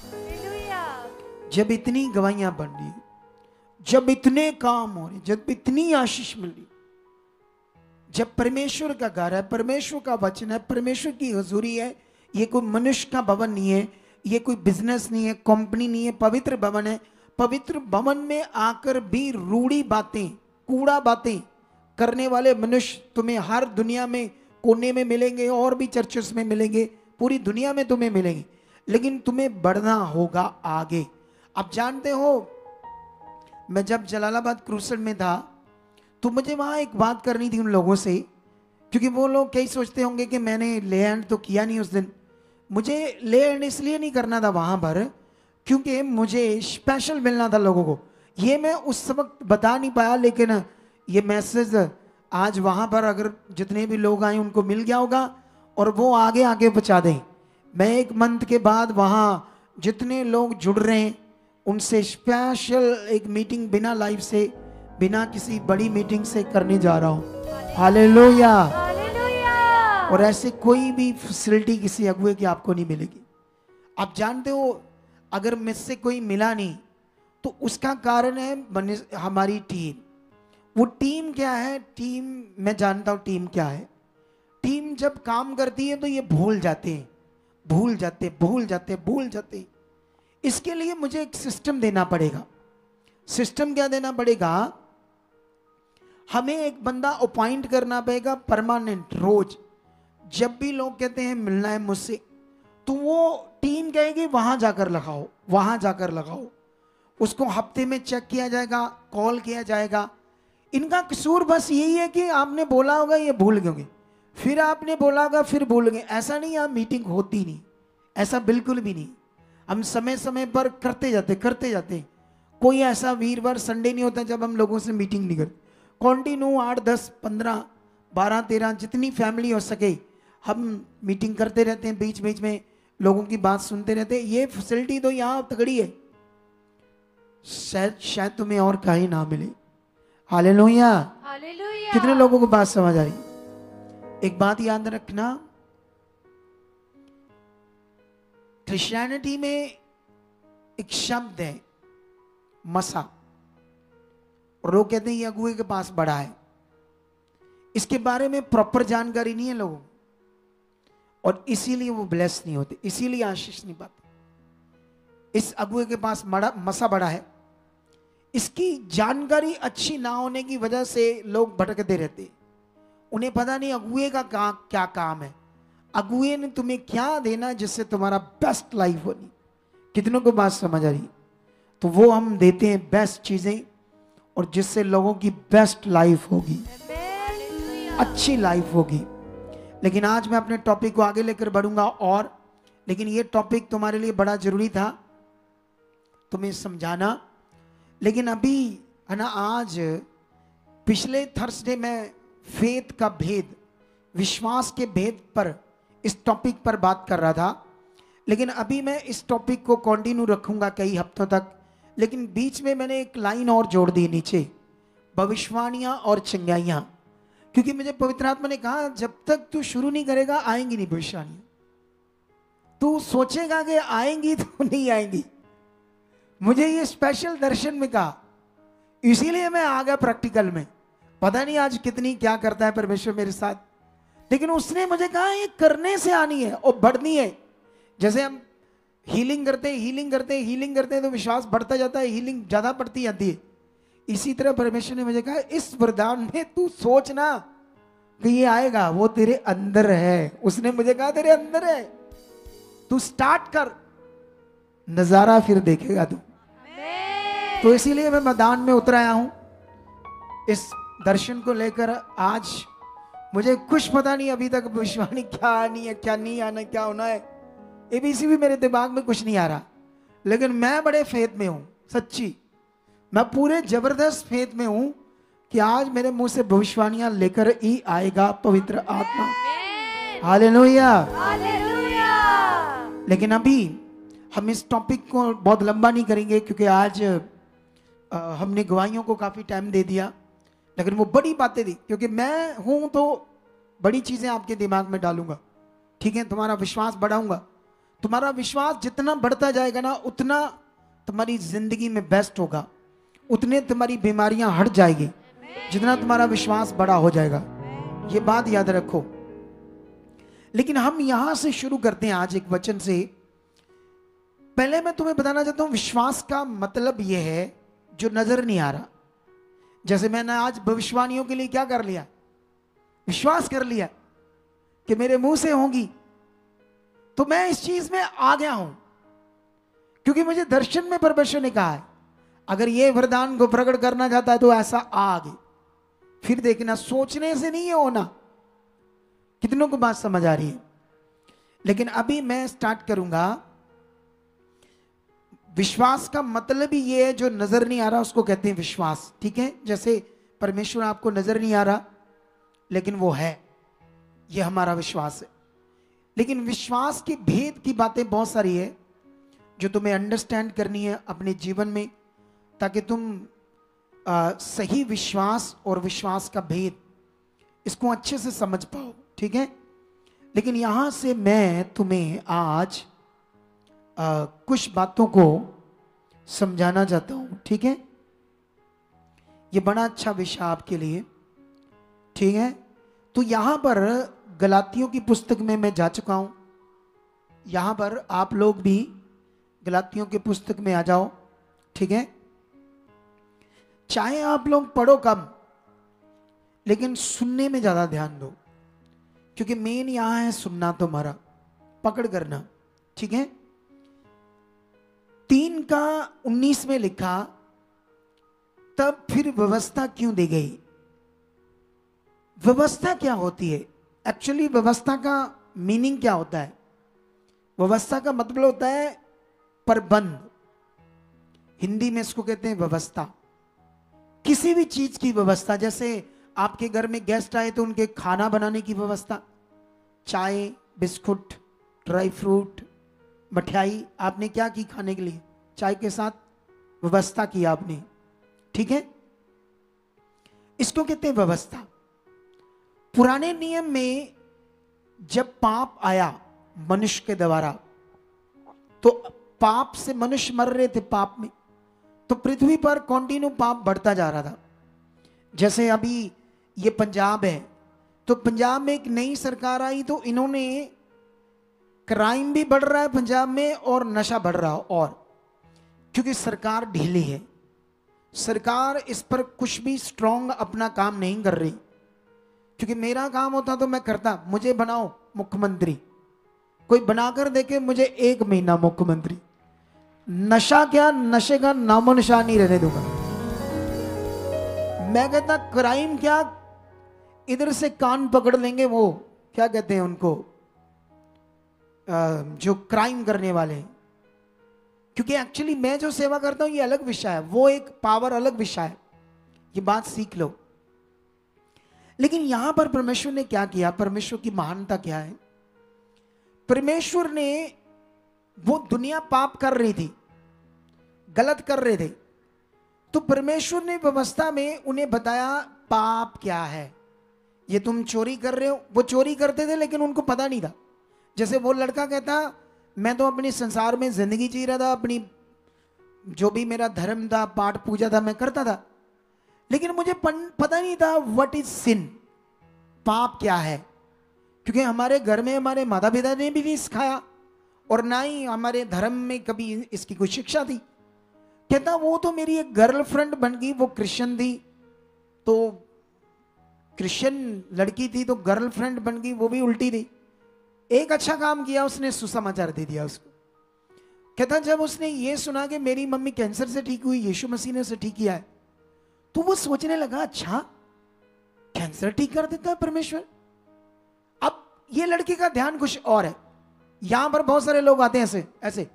जब इतनी गवाहियां बन रही, जब इतने काम हो रहे, जब इतनी आशीष मिल रही, जब परमेश्वर का घर है, परमेश्वर का वचन है, परमेश्वर की हुजूरी है, ये कोई मनुष्य का भवन नहीं है, ये कोई बिजनेस नहीं है, कंपनी नहीं है, पवित्र भवन है। पवित्र भवन में आकर भी रूढ़ी बातें, कूड़ा बातें करने वाले मनुष्य तुम्हें हर दुनिया में कोने में मिलेंगे, और भी चर्चेस में मिलेंगे, पूरी दुनिया में तुम्हें मिलेंगे। लेकिन तुम्हें बढ़ना होगा आगे। आप जानते हो, मैं जब जलालाबाद क्रूसेड में था तो मुझे वहां एक बात करनी थी उन लोगों से, क्योंकि वो लोग कई सोचते होंगे कि मैंने ले हैंड तो किया नहीं उस दिन। मुझे ले हैंड इसलिए नहीं करना था वहां पर, क्योंकि मुझे स्पेशल मिलना था लोगों को। ये मैं उस वक्त बता नहीं पाया, लेकिन ये मैसेज आज वहां पर अगर जितने भी लोग आए उनको मिल गया होगा, और वो आगे आगे पहुंचा दें। मैं एक मंथ के बाद वहां जितने लोग जुड़ रहे हैं उनसे स्पेशल एक मीटिंग बिना लाइव से, बिना किसी बड़ी मीटिंग से करने जा रहा हूं। हालेलुया। और ऐसे कोई भी फैसिलिटी किसी अगुए की आपको नहीं मिलेगी। आप जानते हो, अगर मुझसे कोई मिला नहीं तो उसका कारण है हमारी टीम। वो टीम क्या है? टीम, मैं जानता हूं टीम क्या है। टीम जब काम करती है तो ये भूल जाते हैं, भूल जाते भूल जाते भूल जाते। इसके लिए मुझे एक सिस्टम देना पड़ेगा। सिस्टम क्या देना पड़ेगा? हमें एक बंदा अपॉइंट करना पड़ेगा परमानेंट। रोज जब भी लोग कहते हैं मिलना है मुझसे, तो वो टीम कहेगी वहां जाकर लगाओ, वहां जाकर लगाओ। उसको हफ्ते में चेक किया जाएगा, कॉल किया जाएगा। इनका कसूर बस यही है कि आपने बोला होगा, ये भूल गए, फिर आपने बोला होगा, फिर भूल गए। ऐसा नहीं, यहाँ मीटिंग होती नहीं, ऐसा बिल्कुल भी नहीं। हम समय समय पर करते जाते करते जाते। कोई ऐसा वीरवार संडे नहीं होता जब हम लोगों से मीटिंग नहीं करते। कॉन्टिन्यू आठ दस पंद्रह बारह तेरह जितनी फैमिली हो सके हम मीटिंग करते रहते हैं, बीच बीच में लोगों की बात सुनते रहते हैं। ये फैसिलिटी तो यहाँ तगड़ी है, शायद शायद तुम्हें और कहीं ना मिले। हालेलुया। हालेलुया। कितने लोगों को बात समझ आई? एक बात याद रखना, क्रिश्चियनिटी में एक शब्द है मसा, और लोग कहते हैं ये अगुए के पास बड़ा है। इसके बारे में प्रॉपर जानकारी नहीं है लोगों को, और इसीलिए वो ब्लेस नहीं होते, इसीलिए आशीष नहीं पाते। इस अगुए के पास बड़ा मसा बड़ा है, इसकी जानकारी अच्छी ना होने की वजह से लोग भटकते रहते। उन्हें पता नहीं अगुए का का, क्या काम है, अगुए ने तुम्हें क्या देना जिससे तुम्हारा बेस्ट लाइफ होनी। कितनों को बात समझ आ रही? तो वो हम देते हैं बेस्ट चीजें, और जिससे लोगों की बेस्ट लाइफ होगी, अच्छी लाइफ होगी। लेकिन आज मैं अपने टॉपिक को आगे लेकर बढ़ूंगा, और लेकिन ये टॉपिक तुम्हारे लिए बड़ा जरूरी था तुम्हें समझाना। लेकिन अभी है ना, आज पिछले थर्सडे में फेथ का भेद, विश्वास के भेद पर, इस टॉपिक पर बात कर रहा था। लेकिन अभी मैं इस टॉपिक को कंटिन्यू रखूंगा कई हफ्तों तक। लेकिन बीच में मैंने एक लाइन और जोड़ दी नीचे, भविष्यवाणियां और चंगाइयां, क्योंकि मुझे पवित्र आत्मा ने कहा जब तक तू शुरू नहीं करेगा आएंगी नहीं भविष्यवाणियां। तू सोचेगा कि आएंगी तो नहीं आएंगी। मुझे ये स्पेशल दर्शन में कहा, इसीलिए मैं आ गया प्रैक्टिकल में। पता नहीं आज कितनी क्या करता है परमेश्वर मेरे साथ, लेकिन उसने मुझे कहा ये करने से आनी है और बढ़नी है। जैसे हम हीलिंग करते हैं हीलिंग करते हैं हीलिंग करते हैं तो विश्वास बढ़ता जाता है, हीलिंग ज्यादा बढ़ती जाती है। इसी तरह परमेश्वर ने मुझे कहा इस वरदान में तू सोचना कि ये आएगा, वो तेरे अंदर है। उसने मुझे कहा तेरे अंदर है, तू स्टार्ट कर, नजारा फिर देखेगा तू। तो इसीलिए मैं मैदान में उतर आया हूं इस दर्शन को लेकर। आज मुझे कुछ पता नहीं अभी तक भविष्यवाणी क्या आनी है, क्या नहीं आना, क्या होना है, एबीसी भी मेरे दिमाग में कुछ नहीं आ रहा। लेकिन मैं बड़े फेथ में हूं, सच्ची मैं पूरे जबरदस्त फेथ में हूं कि आज मेरे मुंह से भविष्यवाणियां लेकर ही आएगा पवित्र आत्मा। हालेलुया। लेकिन अभी हम इस टॉपिक को बहुत लंबा नहीं करेंगे, क्योंकि आज आ, हमने गवाहियों को काफी टाइम दे दिया। लेकिन वो बड़ी बातें दी, क्योंकि मैं हूं तो बड़ी चीजें आपके दिमाग में डालूंगा, ठीक है। तुम्हारा विश्वास बढ़ाऊंगा। तुम्हारा विश्वास जितना बढ़ता जाएगा ना, उतना तुम्हारी जिंदगी में बेस्ट होगा, उतने तुम्हारी बीमारियां हट जाएगी, जितना तुम्हारा विश्वास बड़ा हो जाएगा। ये बात याद रखो। लेकिन हम यहां से शुरू करते हैं आज एक वचन से। पहले मैं तुम्हें बताना चाहता हूं विश्वास का मतलब यह है जो नजर नहीं आ रहा। जैसे मैंने आज भविष्यवाणियों के लिए क्या कर लिया, विश्वास कर लिया कि मेरे मुंह से होंगी, तो मैं इस चीज में आ गया हूं, क्योंकि मुझे दर्शन में परमेश्वर ने कहा है अगर ये वरदान को प्रकट करना चाहता है तो ऐसा आगे। फिर देखना, सोचने से नहीं है होना। कितनों को बात समझ आ रही है? लेकिन अभी मैं स्टार्ट करूंगा। विश्वास का मतलब ही ये है जो नजर नहीं आ रहा उसको कहते हैं विश्वास, ठीक है। जैसे परमेश्वर आपको नजर नहीं आ रहा लेकिन वो है, ये हमारा विश्वास है। लेकिन विश्वास की भेद की बातें बहुत सारी है जो तुम्हें अंडरस्टैंड करनी है अपने जीवन में, ताकि तुम आ, सही विश्वास और विश्वास का भेद इसको अच्छे से समझ पाओ, ठीक है। लेकिन यहां से मैं तुम्हें आज आ, कुछ बातों को समझाना चाहता हूं, ठीक है। ये बड़ा अच्छा विषय आपके लिए, ठीक है। तो यहां पर गलातियों की पुस्तक में मैं जा चुका हूं। यहां पर आप लोग भी गलातियों की पुस्तक में आ जाओ, ठीक है। चाहे आप लोग पढ़ो कम, लेकिन सुनने में ज्यादा ध्यान दो, क्योंकि मेन यहां है सुनना, तुम्हारा पकड़ करना, ठीक है। तीन का उन्नीस में लिखा, तब फिर व्यवस्था क्यों दी गई। व्यवस्था क्या होती है? एक्चुअली व्यवस्था का मीनिंग क्या होता है? व्यवस्था का मतलब होता है प्रबंध। हिंदी में इसको कहते हैं व्यवस्था। किसी भी चीज की व्यवस्था, जैसे आपके घर में गेस्ट आए तो उनके खाना बनाने की व्यवस्था, चाय, बिस्कुट, ड्राई फ्रूट, मठियाई, आपने क्या की खाने के लिए? चाय के साथ व्यवस्था की आपने, ठीक है। इसको कहते हैं व्यवस्था। पुराने नियम में जब पाप आया मनुष्य के द्वारा, तो पाप से मनुष्य मर रहे थे पाप में, तो तो पृथ्वी पर कंटिन्यू पाप बढ़ता जा रहा था। जैसे अभी ये पंजाब है, तो पंजाब में एक नई सरकार आई तो इन्होंने, क्राइम भी बढ़ रहा है पंजाब में और नशा बढ़ रहा है, और क्योंकि सरकार ढीली है, सरकार इस पर कुछ भी स्ट्रांग अपना काम नहीं कर रही। क्योंकि मेरा काम होता तो मैं करता, मुझे बनाओ मुख्यमंत्री, कोई बनाकर देखे मुझे एक महीना मुख्यमंत्री, नशा क्या, नशे का नामो निशान नहीं रहने दूंगा। मैं कहता क्राइम क्या, इधर से कान पकड़ लेंगे वो क्या कहते हैं उनको, जो क्राइम करने वाले। क्योंकि एक्चुअली मैं जो सेवा करता हूं ये अलग विषय है, वो एक पावर अलग विषय है, ये बात सीख लो। लेकिन यहां पर परमेश्वर ने क्या किया, परमेश्वर की महानता क्या है। परमेश्वर ने, वो दुनिया पाप कर रही थी, गलत कर रहे थे, तो परमेश्वर ने व्यवस्था में उन्हें बताया पाप क्या है। ये तुम चोरी कर रहे हो, वो चोरी करते थे लेकिन उनको पता नहीं था। जैसे वो लड़का कहता मैं तो अपने संसार में जिंदगी जी रहा था, अपनी जो भी मेरा धर्म था, पाठ पूजा था, मैं करता था, लेकिन मुझे पता नहीं था व्हाट इज सिन, पाप क्या है। क्योंकि हमारे घर में हमारे माता पिता ने भी नहीं सिखाया और ना ही हमारे धर्म में कभी इसकी कोई शिक्षा थी। कहता वो तो मेरी एक गर्लफ्रेंड बन गई, वो क्रिश्चियन थी, तो क्रिश्चियन लड़की थी तो गर्लफ्रेंड बन गई, वो भी उल्टी थी। एक अच्छा काम किया उसने, सुसमाचार दे दिया उसको। कहता जब उसने ये सुना कि मेरी मम्मी कैंसर से ठीक हुई, यीशु मसीह ने उसे ठीक किया है, तो वो सोचने लगा अच्छा कैंसर ठीक कर देता है परमेश्वर। अब ये लड़की का ध्यान कुछ और है। यहां पर बहुत सारे लोग आते हैं ऐसे ऐसे,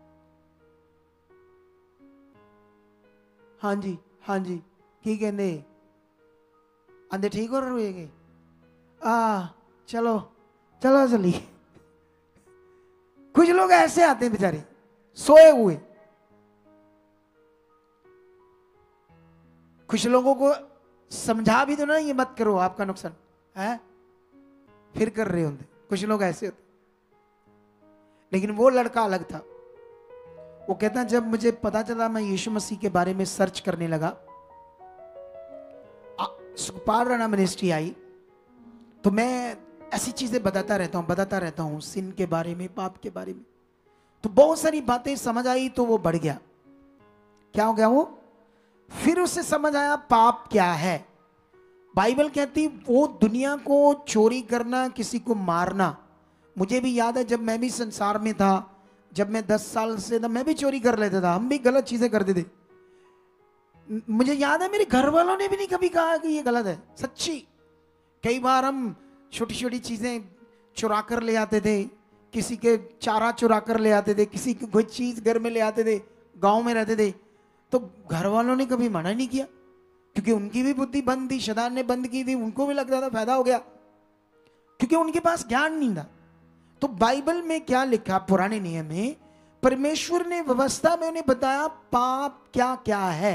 हाँ जी हाँ जी की कहते आंधे ठीक हो रहे हैं, आ चलो चलो चलिए। कुछ लोग ऐसे आते हैं बेचारे सोए हुए। कुछ लोगों को समझा भी दो ना, ये मत करो आपका नुकसान है, फिर कर रहे होंगे। कुछ लोग ऐसे होते, लेकिन वो लड़का अलग था। वो कहता जब मुझे पता चला, मैं यीशु मसीह के बारे में सर्च करने लगा, सुखपाल राणा मिनिस्ट्री आई, तो मैं ऐसी चीजें बताता रहता हूं बताता रहता हूं सिन के बारे में, पाप के बारे में। तो बहुत सारी बातें समझ आई, तो वो बढ़ गया। क्या हो गया वो, फिर उसे समझ आया पाप क्या है। बाइबल कहती वो दुनिया को चोरी करना, किसी को मारना। मुझे भी याद है जब मैं भी संसार में था, जब मैं दस साल से था, मैं भी चोरी कर लेता था, हम भी गलत चीजें करते थे। मुझे याद है मेरे घर वालों ने भी नहीं कभी कहा कि ये गलत है, सच्ची। कई बार हम छोटी छोटी चीजें चुरा कर ले आते थे, किसी के चारा चुरा कर ले आते थे, किसी की कोई चीज घर में ले आते थे, गांव में रहते थे, तो घर वालों ने कभी मना नहीं किया, क्योंकि उनकी भी बुद्धि बंद थी, शैतान ने बंद की थी, उनको भी लगता था फायदा हो गया, क्योंकि उनके पास ज्ञान नहीं था। तो बाइबल में क्या लिखा, पुराने नियम में परमेश्वर ने व्यवस्था में उन्हें बताया पाप क्या क्या है।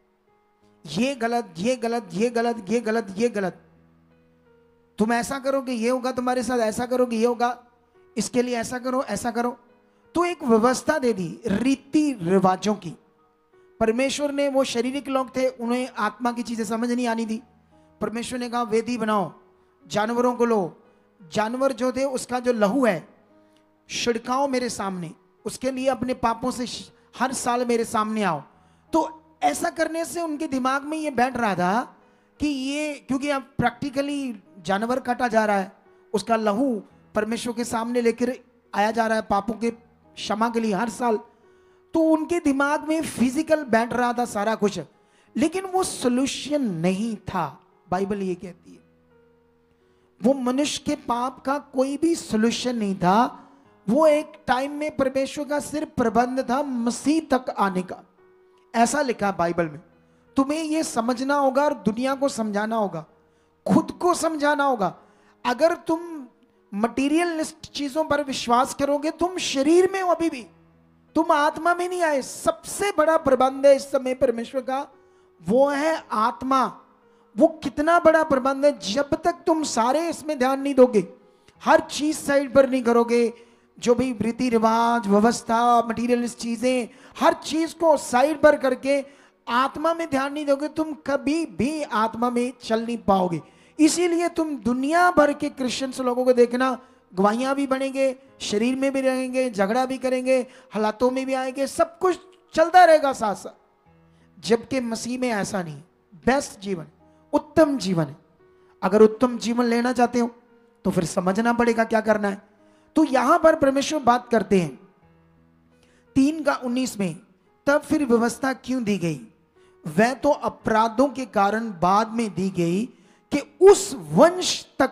ये गलत, ये गलत, ये गलत, ये गलत, ये गलत, तुम ऐसा करोगे ये होगा, तुम्हारे साथ ऐसा करोगे ये होगा, इसके लिए ऐसा करो ऐसा करो। तो एक व्यवस्था दे दी रीति रिवाजों की। परमेश्वर ने, वो शारीरिक लोग थे, उन्हें आत्मा की चीजें समझ नहीं आनी थी। परमेश्वर ने कहा वेदी बनाओ, जानवरों को लो, जानवर जो थे उसका जो लहू है छिड़काओ मेरे सामने, उसके लिए अपने पापों से हर साल मेरे सामने आओ। तो ऐसा करने से उनके दिमाग में ये बैठ रहा था कि ये, क्योंकि अब प्रैक्टिकली जानवर काटा जा रहा है, उसका लहू परमेश्वर के सामने लेकर आया जा रहा है पापों के क्षमा के लिए हर साल, तो उनके दिमाग में फिजिकल बैठ रहा था सारा कुछ, लेकिन वो सॉल्यूशन नहीं था। बाइबल ये कहती है वो मनुष्य के पाप का कोई भी सॉल्यूशन नहीं था। वो एक टाइम में परमेश्वर का सिर्फ प्रबंध था मसीह तक आने का, ऐसा लिखा बाइबल में। तुम्हें यह समझना होगा और दुनिया को समझाना होगा, खुद को समझाना होगा। अगर तुम मटीरियलिस्ट चीजों पर विश्वास करोगे, तुम शरीर में हो अभी भी, तुम आत्मा में नहीं आए। सबसे बड़ा प्रबंध है इस समय परमेश्वर का, वो है आत्मा। वो कितना बड़ा प्रबंध है, जब तक तुम सारे इसमें ध्यान नहीं दोगे, हर चीज साइड पर नहीं करोगे, जो भी रीति रिवाज, व्यवस्था, मटीरियलिस्ट चीजें, हर चीज को साइड पर करके आत्मा में ध्यान नहीं दोगे, तुम कभी भी आत्मा में चल नहीं पाओगे। इसीलिए तुम दुनिया भर के क्रिश्चियंस लोगों को देखना, गवाहियां भी बनेंगे, शरीर में भी रहेंगे, झगड़ा भी करेंगे, हालातों में भी आएंगे, सब कुछ चलता रहेगा साथ साथ। जबकि मसीह में ऐसा नहीं। बेस्ट जीवन, उत्तम जीवन है। अगर उत्तम जीवन लेना चाहते हो तो फिर समझना पड़ेगा क्या करना है। तो यहां पर परमेश्वर बात करते हैं तीन का उन्नीस में, तब फिर व्यवस्था क्यों दी गई? वह तो अपराधों के कारण बाद में दी गई कि उस वंश तक,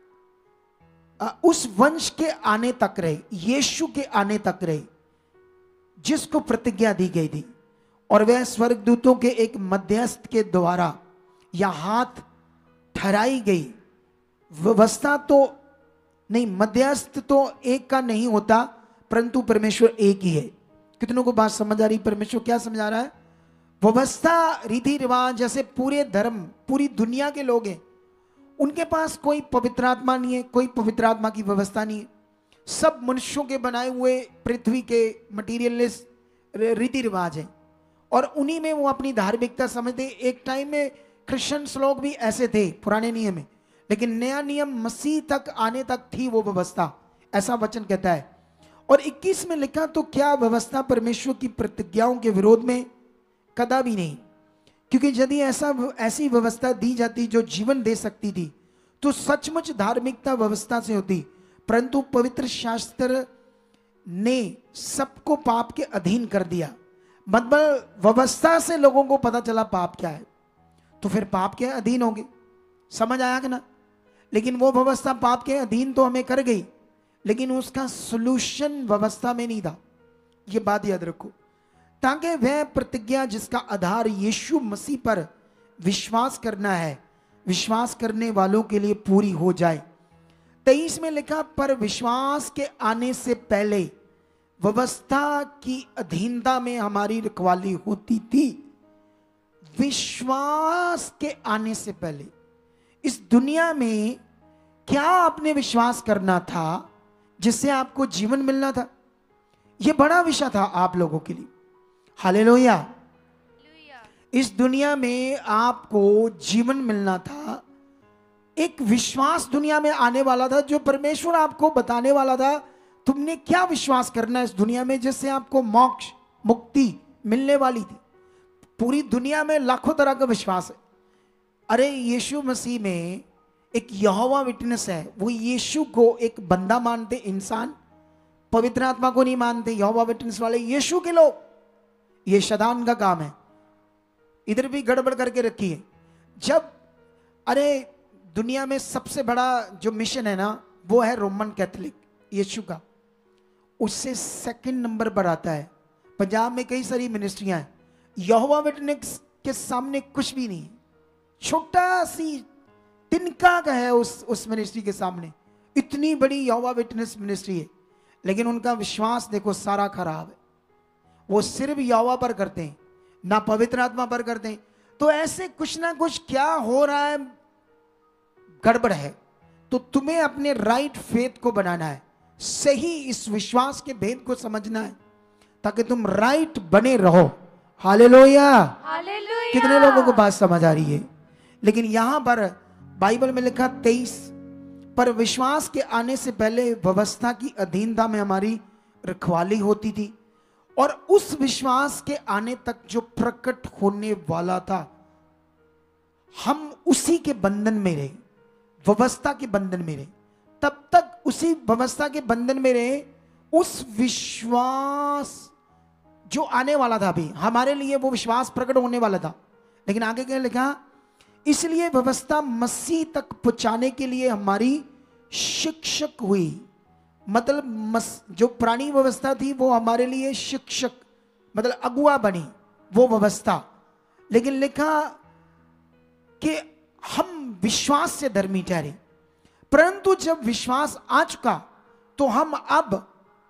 उस वंश के आने तक रहे, यीशु के आने तक रहे, जिसको प्रतिज्ञा दी गई थी। और वह स्वर्गदूतों के एक मध्यस्थ के द्वारा या हाथ ठहराई गई। व्यवस्था तो नहीं, मध्यस्थ तो एक का नहीं होता, परंतु परमेश्वर एक ही है। कितनों को बात समझ आ रही? परमेश्वर क्या समझा रहा है? व्यवस्था, रीति रिवाज, जैसे पूरे धर्म, पूरी दुनिया के लोग हैं, उनके पास कोई पवित्र आत्मा नहीं है, कोई पवित्र आत्मा की व्यवस्था नहीं है। सब मनुष्यों के बनाए हुए पृथ्वी के मटीरियलिस्ट रीति रिवाज हैं और उन्हीं में वो अपनी धार्मिकता समझते। एक टाइम में क्रिश्चियंस लोग भी ऐसे थे पुराने नियम में, लेकिन नया नियम मसीह तक आने तक थी वो व्यवस्था, ऐसा वचन कहता है। और इक्कीस में लिखा, तो क्या व्यवस्था परमेश्वर की प्रतिज्ञाओं के विरोध में? कदापि नहीं, क्योंकि यदि ऐसा ऐसी व्यवस्था दी जाती जो जीवन दे सकती थी तो सचमुच धार्मिकता व्यवस्था से होती, परंतु पवित्र शास्त्र ने सबको पाप के अधीन कर दिया। मतलब व्यवस्था से लोगों को पता चला पाप क्या है, तो फिर पाप के अधीन होंगे। समझ आया कि ना? लेकिन वो व्यवस्था पाप के अधीन तो हमें कर गई, लेकिन उसका सॉल्यूशन व्यवस्था में नहीं था। ये बात याद रखो, ताकि वह प्रतिज्ञा जिसका आधार यीशु मसीह पर विश्वास करना है, विश्वास करने वालों के लिए पूरी हो जाए। तेईस में लिखा, पर विश्वास के आने से पहले व्यवस्था की अधीनता में हमारी रखवाली होती थी। विश्वास के आने से पहले इस दुनिया में क्या आपने विश्वास करना था जिससे आपको जीवन मिलना था? यह बड़ा विषय था आप लोगों के लिए। हालेलुया। इस दुनिया में आपको जीवन मिलना था, एक विश्वास दुनिया में आने वाला था जो परमेश्वर आपको बताने वाला था तुमने क्या विश्वास करना है इस दुनिया में, जिससे आपको मोक्ष, मुक्ति मिलने वाली थी। पूरी दुनिया में लाखों तरह का विश्वास है। अरे यीशु मसीह में एक यहोवा विटनेस है, वो यीशु को एक बंदा मानते, इंसान, पवित्र आत्मा को नहीं मानते। यहोवा विटनेस वाले यीशु के लोग, ये शैतान का काम है। इधर भी गड़बड़ करके रखी है। जब अरे दुनिया में सबसे बड़ा जो मिशन है ना, वो है रोमन कैथोलिक यीशु का, उससे सेकंड नंबर पर आता है। पंजाब में कई सारी मिनिस्ट्रियां हैं, यहोवा विटनेस के सामने कुछ भी नहीं, छोटा सी तिनका का है उस उस मिनिस्ट्री के सामने। इतनी बड़ी यहोवा विटनेस मिनिस्ट्री है, लेकिन उनका विश्वास देखो सारा खराब है। वो सिर्फ यहोवा पर करते हैं, ना पवित्र आत्मा पर करते हैं। तो ऐसे कुछ ना कुछ क्या हो रहा है, गड़बड़ है। तो तुम्हें अपने राइट फेथ को बनाना है, सही इस विश्वास के भेद को समझना है, ताकि तुम राइट बने रहो। हालेलुया। हालेलुया। कितने लोगों को बात समझ आ रही है? लेकिन यहां पर बाइबल में लिखा तेईस, पर विश्वास के आने से पहले व्यवस्था की अधीनता में हमारी रखवाली होती थी, और उस विश्वास के आने तक जो प्रकट होने वाला था हम उसी के बंधन में रहे, व्यवस्था के बंधन में रहे। तब तक उसी व्यवस्था के बंधन में रहे। उस विश्वास जो आने वाला था, अभी हमारे लिए वो विश्वास प्रकट होने वाला था। लेकिन आगे क्या लिखा? इसलिए व्यवस्था मसीह तक पहुंचाने के लिए हमारी शिक्षक हुई। मतलब मस, जो पुरानी व्यवस्था थी वो हमारे लिए शिक्षक, मतलब अगुआ बनी वो व्यवस्था। लेकिन लिखा कि हम विश्वास से धर्मी ठहरे, परंतु जब विश्वास आ चुका तो हम अब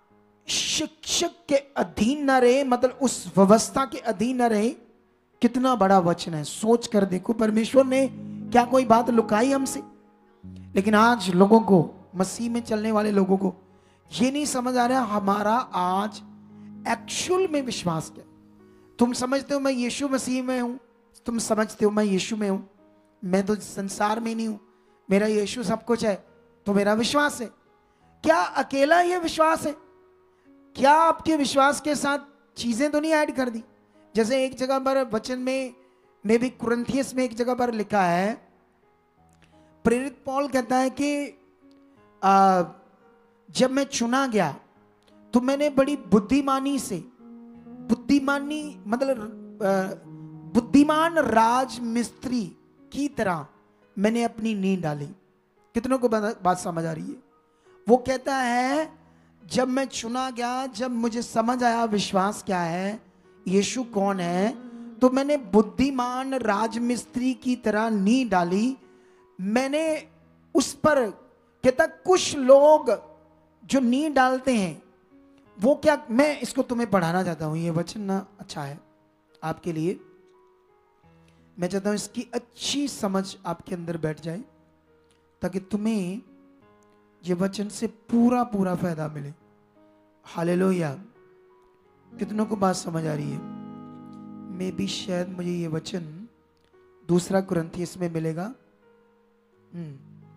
शिक्षक के अधीन न रहे, मतलब उस व्यवस्था के अधीन न रहे। कितना बड़ा वचन है, सोच कर देखो। परमेश्वर ने क्या कोई बात लुकाई हमसे? लेकिन आज लोगों को, मसीह में चलने वाले लोगों को ये नहीं समझ आ रहा हमारा आज एक्चुअल में विश्वास क्या है। तुम समझते हो मैं यीशु मसीह में हूं, तुम समझते हो मैं यीशु में हूं, मैं तो संसार में नहीं हूं, मेरा यीशु सब कुछ है, तो मेरा विश्वास है। क्या अकेला ये विश्वास है? क्या आपके विश्वास के साथ चीजें तो नहीं ऐड कर दी? जैसे एक जगह पर वचन में मे भी कुरिन्थियस में एक जगह पर लिखा है, प्रेरित पौल कहता है कि आ, जब मैं चुना गया तो मैंने बड़ी बुद्धिमानी से, बुद्धिमानी मतलब बुद्धिमान राज मिस्त्री की तरह मैंने अपनी नींद डाली। कितनों को बात समझ आ रही है? वो कहता है जब मैं चुना गया, जब मुझे समझ आया विश्वास क्या है, यीशु कौन है, तो मैंने बुद्धिमान राजमिस्त्री की तरह नींव डाली। मैंने उस पर, कहता कुछ लोग जो नींव डालते हैं वो क्या, मैं इसको तुम्हें पढ़ाना चाहता हूं, ये वचन ना अच्छा है आपके लिए, मैं चाहता हूं इसकी अच्छी समझ आपके अंदर बैठ जाए ताकि तुम्हें ये वचन से पूरा पूरा फायदा मिले। हालेलुया। कितनों को बात समझ आ रही है? मे भी शायद मुझे ये वचन दूसरा कुरिन्थियस में मिलेगा। हम्म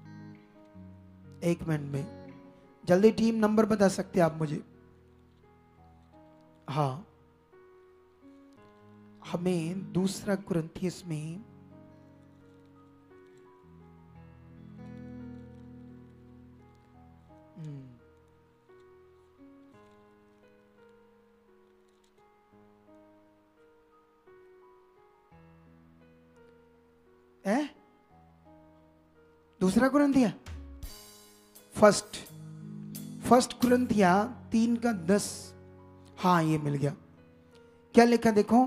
एक मिनट में, जल्दी टीम नंबर बता सकते आप मुझे? हाँ, हमें दूसरा कुरिन्थियस में है दूसरा कुरिन्थिया फर्स्ट फर्स्ट कुरिन्थिया तीन का दस। हाँ ये मिल गया। क्या लिखा देखो,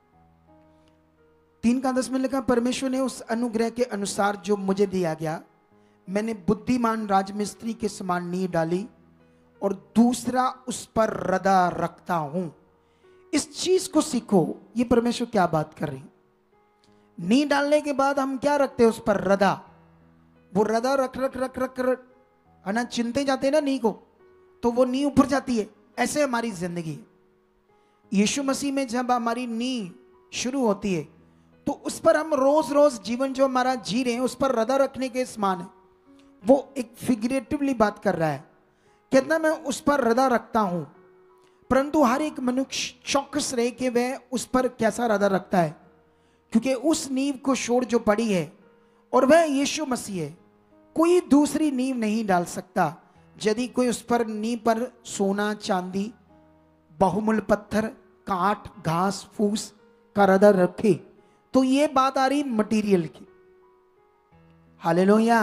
तीन का दस में लिखा, परमेश्वर ने उस अनुग्रह के अनुसार जो मुझे दिया गया, मैंने बुद्धिमान राजमिस्त्री के समान नींव डाली और दूसरा उस पर रदा रखता हूं। इस चीज को सीखो, ये परमेश्वर क्या बात कर रही। नींव डालने के बाद हम क्या रखते हैं उस पर? रदा। वो रदा रख रख रख रख रख है ना, चिनते जाते हैं ना नींव को, तो वो नींव ऊपर जाती है। ऐसे हमारी जिंदगी है। यीशु मसीह में जब हमारी नींव शुरू होती है तो उस पर हम रोज रोज जीवन जो हमारा जी रहे हैं उस पर रदा रखने के समान है। वो एक फिगरेटिवली बात कर रहा है, कहता मैं उस पर रदा रखता हूं, परंतु हर एक मनुष्य चौकस रहे कि वह उस पर कैसा रदा रखता है, क्योंकि उस नींव को छोड़ जो पड़ी है और वह यीशु मसीह है, कोई दूसरी नींव नहीं डाल सकता। यदि कोई उस पर नींव पर सोना चांदी बहुमूल्य पत्थर काट घास फूस का रदा रखे, तो ये बात आ रही मटेरियल की। हालेलुया।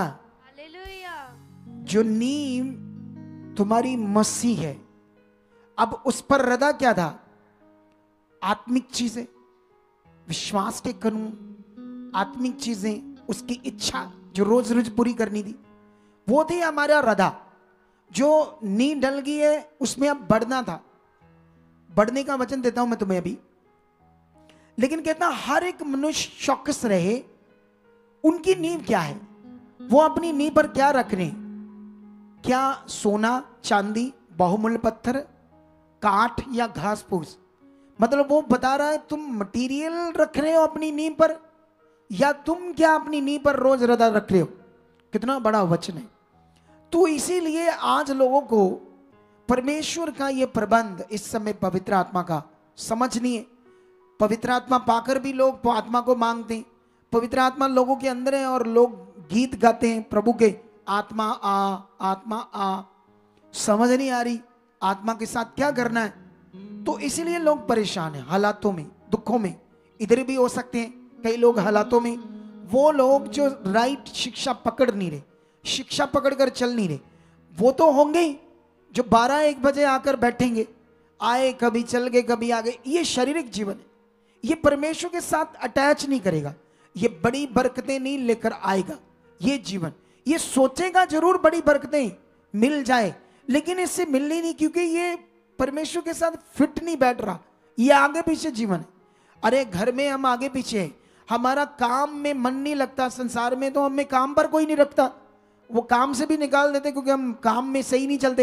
जो नींव तुम्हारी मसीह है, अब उस पर रदा क्या था? आत्मिक चीजें, विश्वास के कानून, आत्मिक चीजें, उसकी इच्छा जो रोज रोज पूरी करनी थी, वो थी हमारा रदा। जो नींव डल गई है उसमें अब बढ़ना था। बढ़ने का वचन देता हूं मैं तुम्हें अभी, लेकिन कहता हर एक मनुष्य चौकस रहे। उनकी नींव क्या है? वो अपनी नींव पर क्या रख रहे हैं? क्या सोना चांदी बहुमूल्य पत्थर काठ या घास फूस? मतलब वो बता रहा है तुम मटेरियल रख रहे हो अपनी नींव पर, या तुम क्या अपनी नींव पर रोज रदा रख रहे हो? कितना बड़ा वचन है। तो इसीलिए आज लोगों को परमेश्वर का ये प्रबंध इस समय पवित्र आत्मा का समझ नहीं है। पवित्र आत्मा पाकर भी लोग आत्मा को मांगते हैं। पवित्र आत्मा लोगों के अंदर है और लोग गीत गाते हैं प्रभु के, आत्मा आ आत्मा आ, समझ नहीं आ रही आत्मा के साथ क्या करना है। तो इसीलिए लोग परेशान हैं हालातों में, दुखों में। इधर भी हो सकते हैं कई लोग हालातों में, वो लोग जो राइट शिक्षा पकड़ नहीं रहे, शिक्षा पकड़ कर चल नहीं रहे, वो तो होंगे ही जो बारह एक बजे आकर बैठेंगे, आए कभी चल गए कभी आ गए। ये शारीरिक जीवन है, ये परमेश्वर के साथ अटैच नहीं करेगा, ये बड़ी बरकतें नहीं लेकर आएगा। ये जीवन ये सोचेगा जरूर बड़ी बरकतें मिल जाए, लेकिन इससे मिलनी नहीं, क्योंकि ये परमेश्वर के साथ फिट नहीं बैठ रहा। ये आगे पीछे जीवन है। अरे घर में हम आगे पीछे हैं, हमारा काम में मन नहीं लगता। संसार में तो हमें काम पर कोई नहीं रखता, वो काम से भी निकाल देते क्योंकि हम काम में सही नहीं चलते,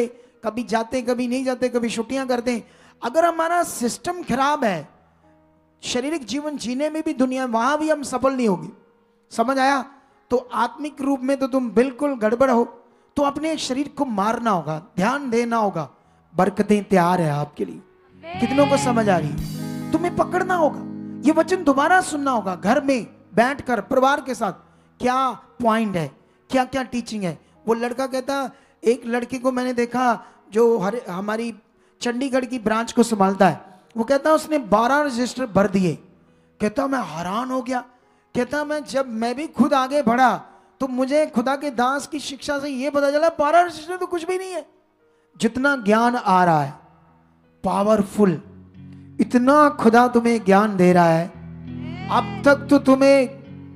कभी जाते कभी नहीं जाते, कभी छुट्टियां करते हैं। अगर हमारा सिस्टम खराब है शारीरिक जीवन जीने में भी, दुनिया वहां भी हम सफल नहीं होंगे। समझ आया? तो आत्मिक रूप में तो तुम बिल्कुल गड़बड़ हो, तो अपने शरीर को मारना होगा, ध्यान देना होगा। बरकतें तैयार है आपके लिए। कितनों को समझ आ रही है? तुम्हें पकड़ना होगा, ये वचन दोबारा सुनना होगा, घर में बैठकर परिवार के साथ। क्या पॉइंट है, क्या क्या टीचिंग है। वो लड़का कहता, एक लड़के को मैंने देखा जो हर हमारी चंडीगढ़ की ब्रांच को संभालता है, वो कहता उसने बारह रजिस्टर भर दिए। कहता मैं हैरान हो गया। कहता मैं जब मैं भी खुद आगे बढ़ा तो मुझे खुदा के दास की शिक्षा से ये पता चला बारह रजिस्टर तो कुछ भी नहीं है। जितना ज्ञान आ रहा है पावरफुल, इतना खुदा तुम्हें ज्ञान दे रहा है। अब तक तो तुम्हें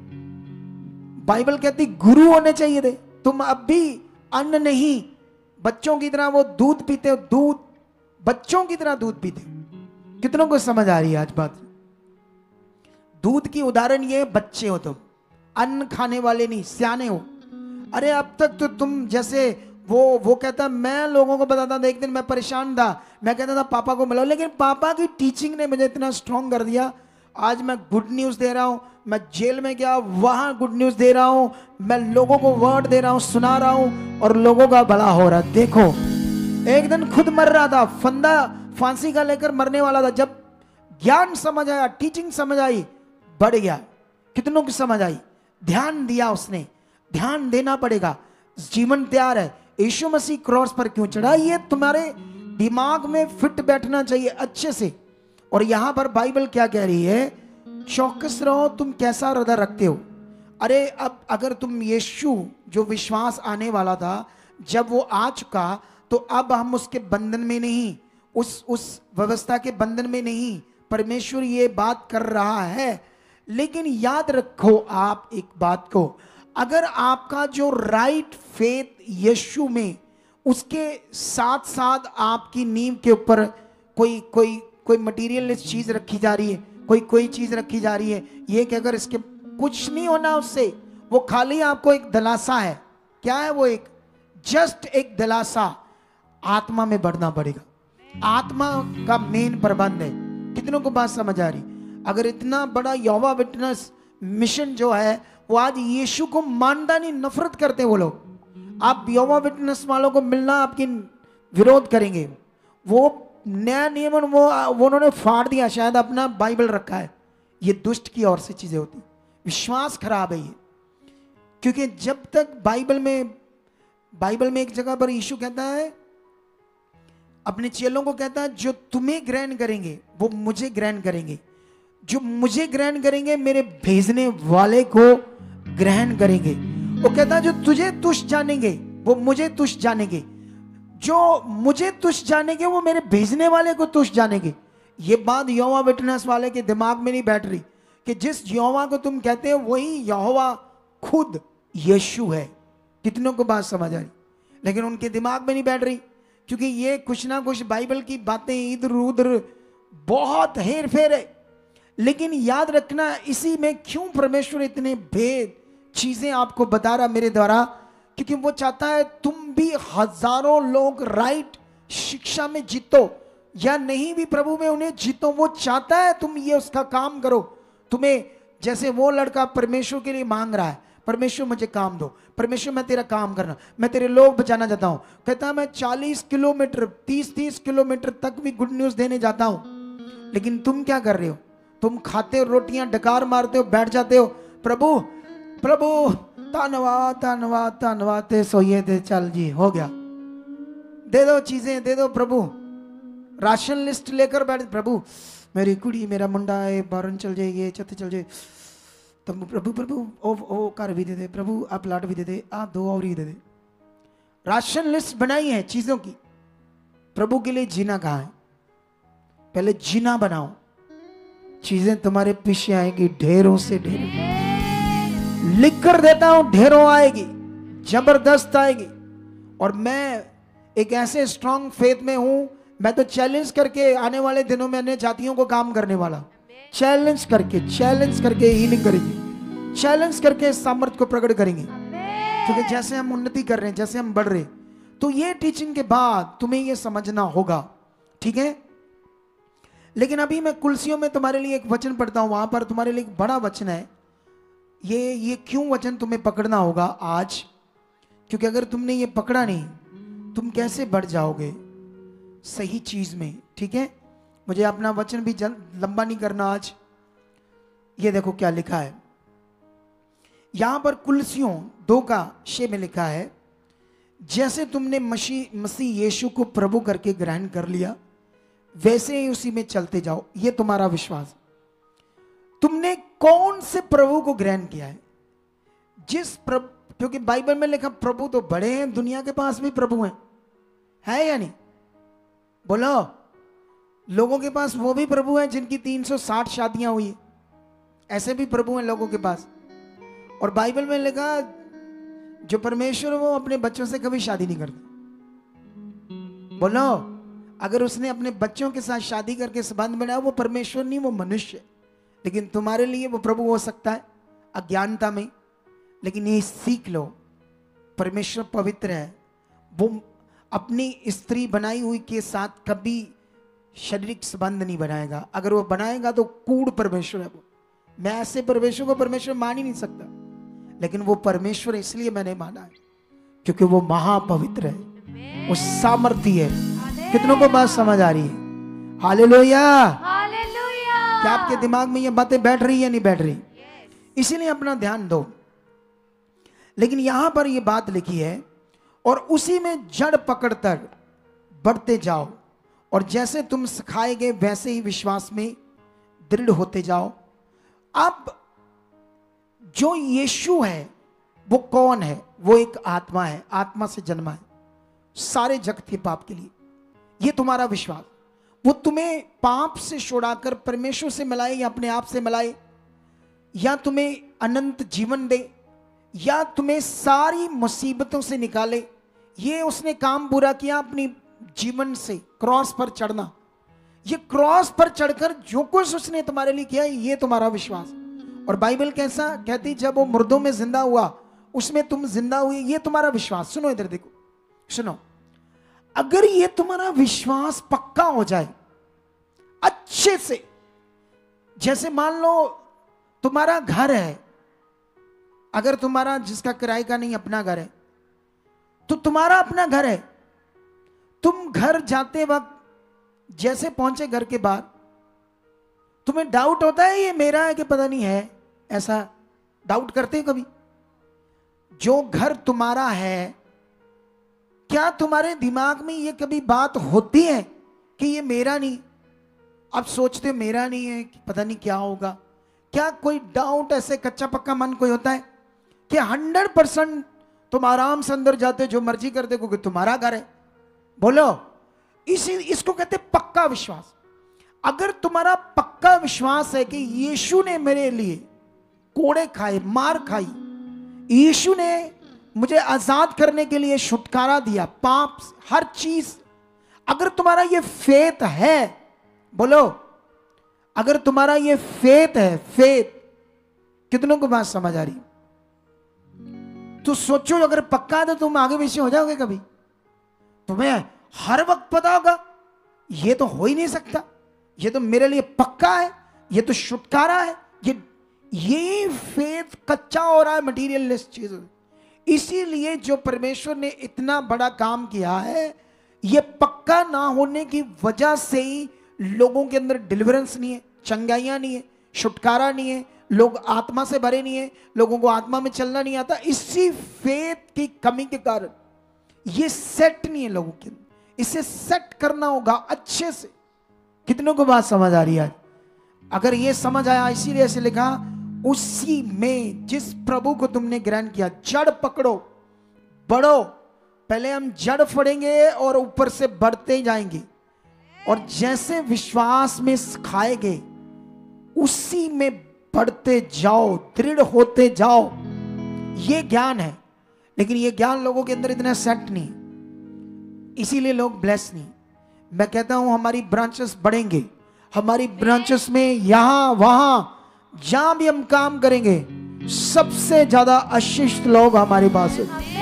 बाइबल कहती गुरु होने चाहिए थे, तुम अब भी अन्न नहीं, बच्चों की तरह वो दूध पीते हो, दूध बच्चों की तरह दूध पीते हो। कितनों को समझ आ रही है आज बात? दूध की उदाहरण ये, बच्चे हो तुम, अन्न खाने वाले नहीं, सियाने हो। अरे अब तक तो तुम जैसे वो वो कहता, मैं लोगों को बताता था, एक दिन मैं परेशान था, मैं कहता था पापा को मिलाओ, लेकिन पापा की टीचिंग ने मुझे इतना स्ट्रांग कर दिया। आज मैं गुड न्यूज दे रहा हूं, मैं जेल में गया वहां गुड न्यूज दे रहा हूं, मैं लोगों को वर्ड दे रहा हूं, सुना रहा हूं और लोगों का भला हो रहा है। देखो एक दिन खुद मर रहा था, फंदा फांसी का लेकर मरने वाला था, जब ज्ञान समझ आया, टीचिंग समझ आई, बढ़ गया। कितनों की समझ आई? ध्यान दिया उसने, ध्यान देना पड़ेगा। जीवन तैयार है। यीशु मसीह क्रॉस पर क्यों चढ़ा, ये तुम्हारे दिमाग में फिट बैठना चाहिए अच्छे से। और यहां पर बाइबल क्या कह रही है? चौकस रहो, तुम कैसा हृदय रखते हो। अरे अब अगर तुम यीशु जो विश्वास आने वाला था जब वो आ चुका, तो अब हम उसके बंधन में नहीं, उस उस व्यवस्था के बंधन में नहीं। परमेश्वर ये बात कर रहा है, लेकिन याद रखो आप एक बात को, अगर आपका जो राइट फेथ यीशु में, उसके साथ साथ आपकी नींव के ऊपर कोई कोई कोई मटीरियलिस्ट चीज रखी जा रही है, कोई कोई चीज रखी जा रही है, ये कि अगर इसके कुछ नहीं होना उससे, वो खाली आपको एक दिलासा है। क्या है वो? एक जस्ट एक दिलासा। आत्मा में बढ़ना पड़ेगा, आत्मा का मेन प्रबंध है। कितनों को बात समझ आ रही? अगर इतना बड़ा यहोवा विटनेस मिशन जो है, वो आज यीशु को मानता नहीं, नफरत करते वो लोग। आप यहोवा विटनेस वालों को मिलना आपकी विरोध करेंगे। वो नया नियमन वो वो उन्होंने फाड़ दिया, शायद अपना बाइबल रखा है। ये दुष्ट की ओर से चीजें होती, विश्वास खराब है ये। क्योंकि जब तक बाइबल में बाइबल में एक जगह पर यीशु कहता है, अपने चेलों को कहता है, जो तुम्हें ग्रहण करेंगे वो मुझे ग्रहण करेंगे, जो मुझे ग्रहण करेंगे मेरे भेजने वाले को ग्रहण करेंगे। वो कहता है जो तुझे तुच्छ जानेंगे वो मुझे तुच्छ जानेंगे, जो मुझे तुच्छ जानेंगे वो मेरे भेजने वाले को तुच्छ जानेंगे। ये बात यहोवा विटनेस वाले के दिमाग में नहीं बैठ रही कि जिस यहोवा को तुम कहते हो वही यहोवा खुद यीशु है। कितनों को बात समझ आ रही? लेकिन उनके दिमाग में नहीं बैठ रही, क्योंकि ये कुछ ना कुछ बाइबल की बातें इधर उधर बहुत हेर फेर है। लेकिन याद रखना, इसी में क्यों परमेश्वर इतने भेद चीजें आपको बता रहा मेरे द्वारा, क्योंकि वो चाहता है तुम भी हजारों लोग राइट शिक्षा में जीतो, या नहीं भी प्रभु में उन्हें जीतो। वो चाहता है तुम ये उसका काम करो। तुम्हें जैसे वो लड़का परमेश्वर के लिए मांग रहा है, परमेश्वर मुझे काम दो, परमेश्वर मैं तेरा काम करना, मैं तेरे लोग बचाना चाहता हूं। कहता मैं चालीस किलोमीटर तीस तीस किलोमीटर तक भी गुड न्यूज देने जाता हूं, लेकिन तुम क्या कर रहे हो? तुम खाते हो रोटियां, डकार मारते हो, बैठ जाते हो। प्रभु प्रभु धन्यवाद धन्यवाद धन्यवाद, ते सोइए दे, चल जी हो गया, दे दो चीजें दे दो प्रभु। राशन लिस्ट लेकर बैठ, प्रभु मेरी कुड़ी मेरा मुंडा है, बारन चल जाए, ये छत चल जाए, तब प्रभु प्रभु ओ ओ कार भी दे दे, प्रभु आप प्लाट भी दे दे, आप दो और ही दे दे। राशन लिस्ट बनाई है चीजों की। प्रभु के लिए जीना कहाँ है? पहले जीना बनाओ, चीजें तुम्हारे पीछे आएगी ढेरों से ढेरों। लिख कर देता हूं, ढेरों आएगी, जबरदस्त आएगी। और मैं एक ऐसे स्ट्रांग फेथ में हूं, मैं तो चैलेंज करके आने वाले दिनों में अन्य जातियों को काम करने वाला। चैलेंज करके चैलेंज करके हीलिंग करेंगे, चैलेंज करके सामर्थ्य को प्रकट करेंगे। क्योंकि जैसे हम उन्नति कर रहे हैं, जैसे हम बढ़ रहे हैं, तो ये टीचिंग के बाद तुम्हें ये समझना होगा, ठीक है। लेकिन अभी मैं कुलसियों में तुम्हारे लिए एक वचन पढ़ता हूं, वहां पर तुम्हारे लिए एक बड़ा वचन है। ये ये क्यों वचन तुम्हें पकड़ना होगा आज, क्योंकि अगर तुमने ये पकड़ा नहीं, तुम कैसे बढ़ जाओगे सही चीज में, ठीक है। मुझे अपना वचन भी लंबा नहीं करना आज। ये देखो क्या लिखा है यहां पर, कुलसियों दो का छह में लिखा है, जैसे तुमने मसीह मसीह यीशु को प्रभु करके ग्रहण कर लिया, वैसे ही उसी में चलते जाओ। ये तुम्हारा विश्वास। तुमने कौन से प्रभु को ग्रहण किया है? जिस प्रभु, क्योंकि बाइबल में लिखा प्रभु तो बड़े हैं, दुनिया के पास भी प्रभु हैं, है या नहीं? बोलो, लोगों के पास वो भी प्रभु हैं जिनकी तीन सौ साठ शादियां हुई, ऐसे भी प्रभु हैं लोगों के पास। और बाइबल में लिखा जो परमेश्वर वो अपने बच्चों से कभी शादी नहीं करता। बोलो, अगर उसने अपने बच्चों के साथ शादी करके संबंध बनाया, वो परमेश्वर नहीं, वो मनुष्य। लेकिन तुम्हारे लिए वो प्रभु हो सकता है अज्ञानता में। लेकिन ये सीख लो, परमेश्वर पवित्र है, वो अपनी स्त्री बनाई हुई के साथ कभी शारीरिक संबंध नहीं बनाएगा। अगर वो बनाएगा तो कूड़ परमेश्वर है वो। मैं ऐसे परमेश्वर को परमेश्वर मान ही नहीं सकता, लेकिन वो परमेश्वर इसलिए मैंने माना है क्योंकि वो महापवित्र है, वो सामर्थी है। कितनों को बात समझ आ रही है? हालेलुया। हालेलुया। क्या आपके दिमाग में ये बातें बैठ रही है, नहीं बैठ रही? इसीलिए अपना ध्यान दो। लेकिन यहां पर ये बात लिखी है, और उसी में जड़ पकड़कर बढ़ते जाओ, और जैसे तुम सिखाए गए वैसे ही विश्वास में दृढ़ होते जाओ। अब जो यीशु है वो कौन है? वो एक आत्मा है, आत्मा से जन्मा है सारे जगत के पाप के लिए। ये तुम्हारा विश्वास, वो तुम्हें पाप से छुड़ाकर परमेश्वर से मिलाए, या अपने आप से मिलाए, या तुम्हें अनंत जीवन दे, या तुम्हें सारी मुसीबतों से निकाले। ये उसने काम पूरा किया अपनी जीवन से, क्रॉस पर चढ़ना। ये क्रॉस पर चढ़कर जो कुछ उसने तुम्हारे लिए किया, ये तुम्हारा विश्वास। और बाइबल कैसा कहती, जब वो मुर्दों में जिंदा हुआ, उसमें तुम जिंदा हुए, ये तुम्हारा विश्वास। सुनो इधर देखो, सुनो, अगर ये तुम्हारा विश्वास पक्का हो जाए अच्छे से, जैसे मान लो तुम्हारा घर है, अगर तुम्हारा जिसका किराए का नहीं अपना घर है, तो तुम्हारा अपना घर है, तुम घर जाते वक्त जैसे पहुंचे घर के बाहर, तुम्हें डाउट होता है ये मेरा है कि पता नहीं है? ऐसा डाउट करते हो कभी? जो घर तुम्हारा है, क्या तुम्हारे दिमाग में ये कभी बात होती है कि ये मेरा नहीं? अब सोचते मेरा नहीं है, पता नहीं क्या होगा? क्या कोई डाउट, ऐसे कच्चा पक्का मन कोई होता है कि हंड्रेड परसेंट तुम आराम से अंदर जाते, जो मर्जी करते, क्योंकि तुम्हारा घर है? बोलो, इसी इसको कहते पक्का विश्वास। अगर तुम्हारा पक्का विश्वास है कि यीशु ने मेरे लिए कोड़े खाए, मार खाई, यीशु ने मुझे आजाद करने के लिए छुटकारा दिया पाप, हर चीज, अगर तुम्हारा ये फेथ है, बोलो, अगर तुम्हारा ये फेथ है, फेथ, कितनों को बात समझ आ रही? तो सोचो, अगर पक्का है तो तुम आगे पीछे हो जाओगे कभी? तुम्हें हर वक्त पता होगा ये तो हो ही नहीं सकता, ये तो मेरे लिए पक्का है, ये तो छुटकारा है, ये ये फेथ कच्चा हो रहा है मटीरियलिस्ट चीज। इसीलिए जो परमेश्वर ने इतना बड़ा काम किया है, ये पक्का ना होने की वजह से ही लोगों के अंदर डिलीवरेंस नहीं है, चंगाइयां नहीं है, छुटकारा नहीं है, लोग आत्मा से भरे नहीं है, लोगों को आत्मा में चलना नहीं आता। इसी फेथ की कमी के कारण ये सेट नहीं है लोगों के अंदर। इसे सेट करना होगा अच्छे से। कितनों को बात समझ आ रही है? अगर ये समझ आया, इसीलिए ऐसे लिखा, उसी में जिस प्रभु को तुमने ग्रहण किया, जड़ पकड़ो, बढ़ो। पहले हम जड़ फड़ेंगे और ऊपर से बढ़ते जाएंगे, और जैसे विश्वास में सिखाएंगे उसी में बढ़ते जाओ, दृढ़ होते जाओ। ये ज्ञान है, लेकिन ये ज्ञान लोगों के अंदर इतना सेट नहीं, इसीलिए लोग ब्लेस नहीं। मैं कहता हूं हमारी ब्रांचेस बढ़ेंगे, हमारी ब्रांचेस में यहां वहां जहां भी हम काम करेंगे, सबसे ज्यादा आशीष लोग हमारे पास है।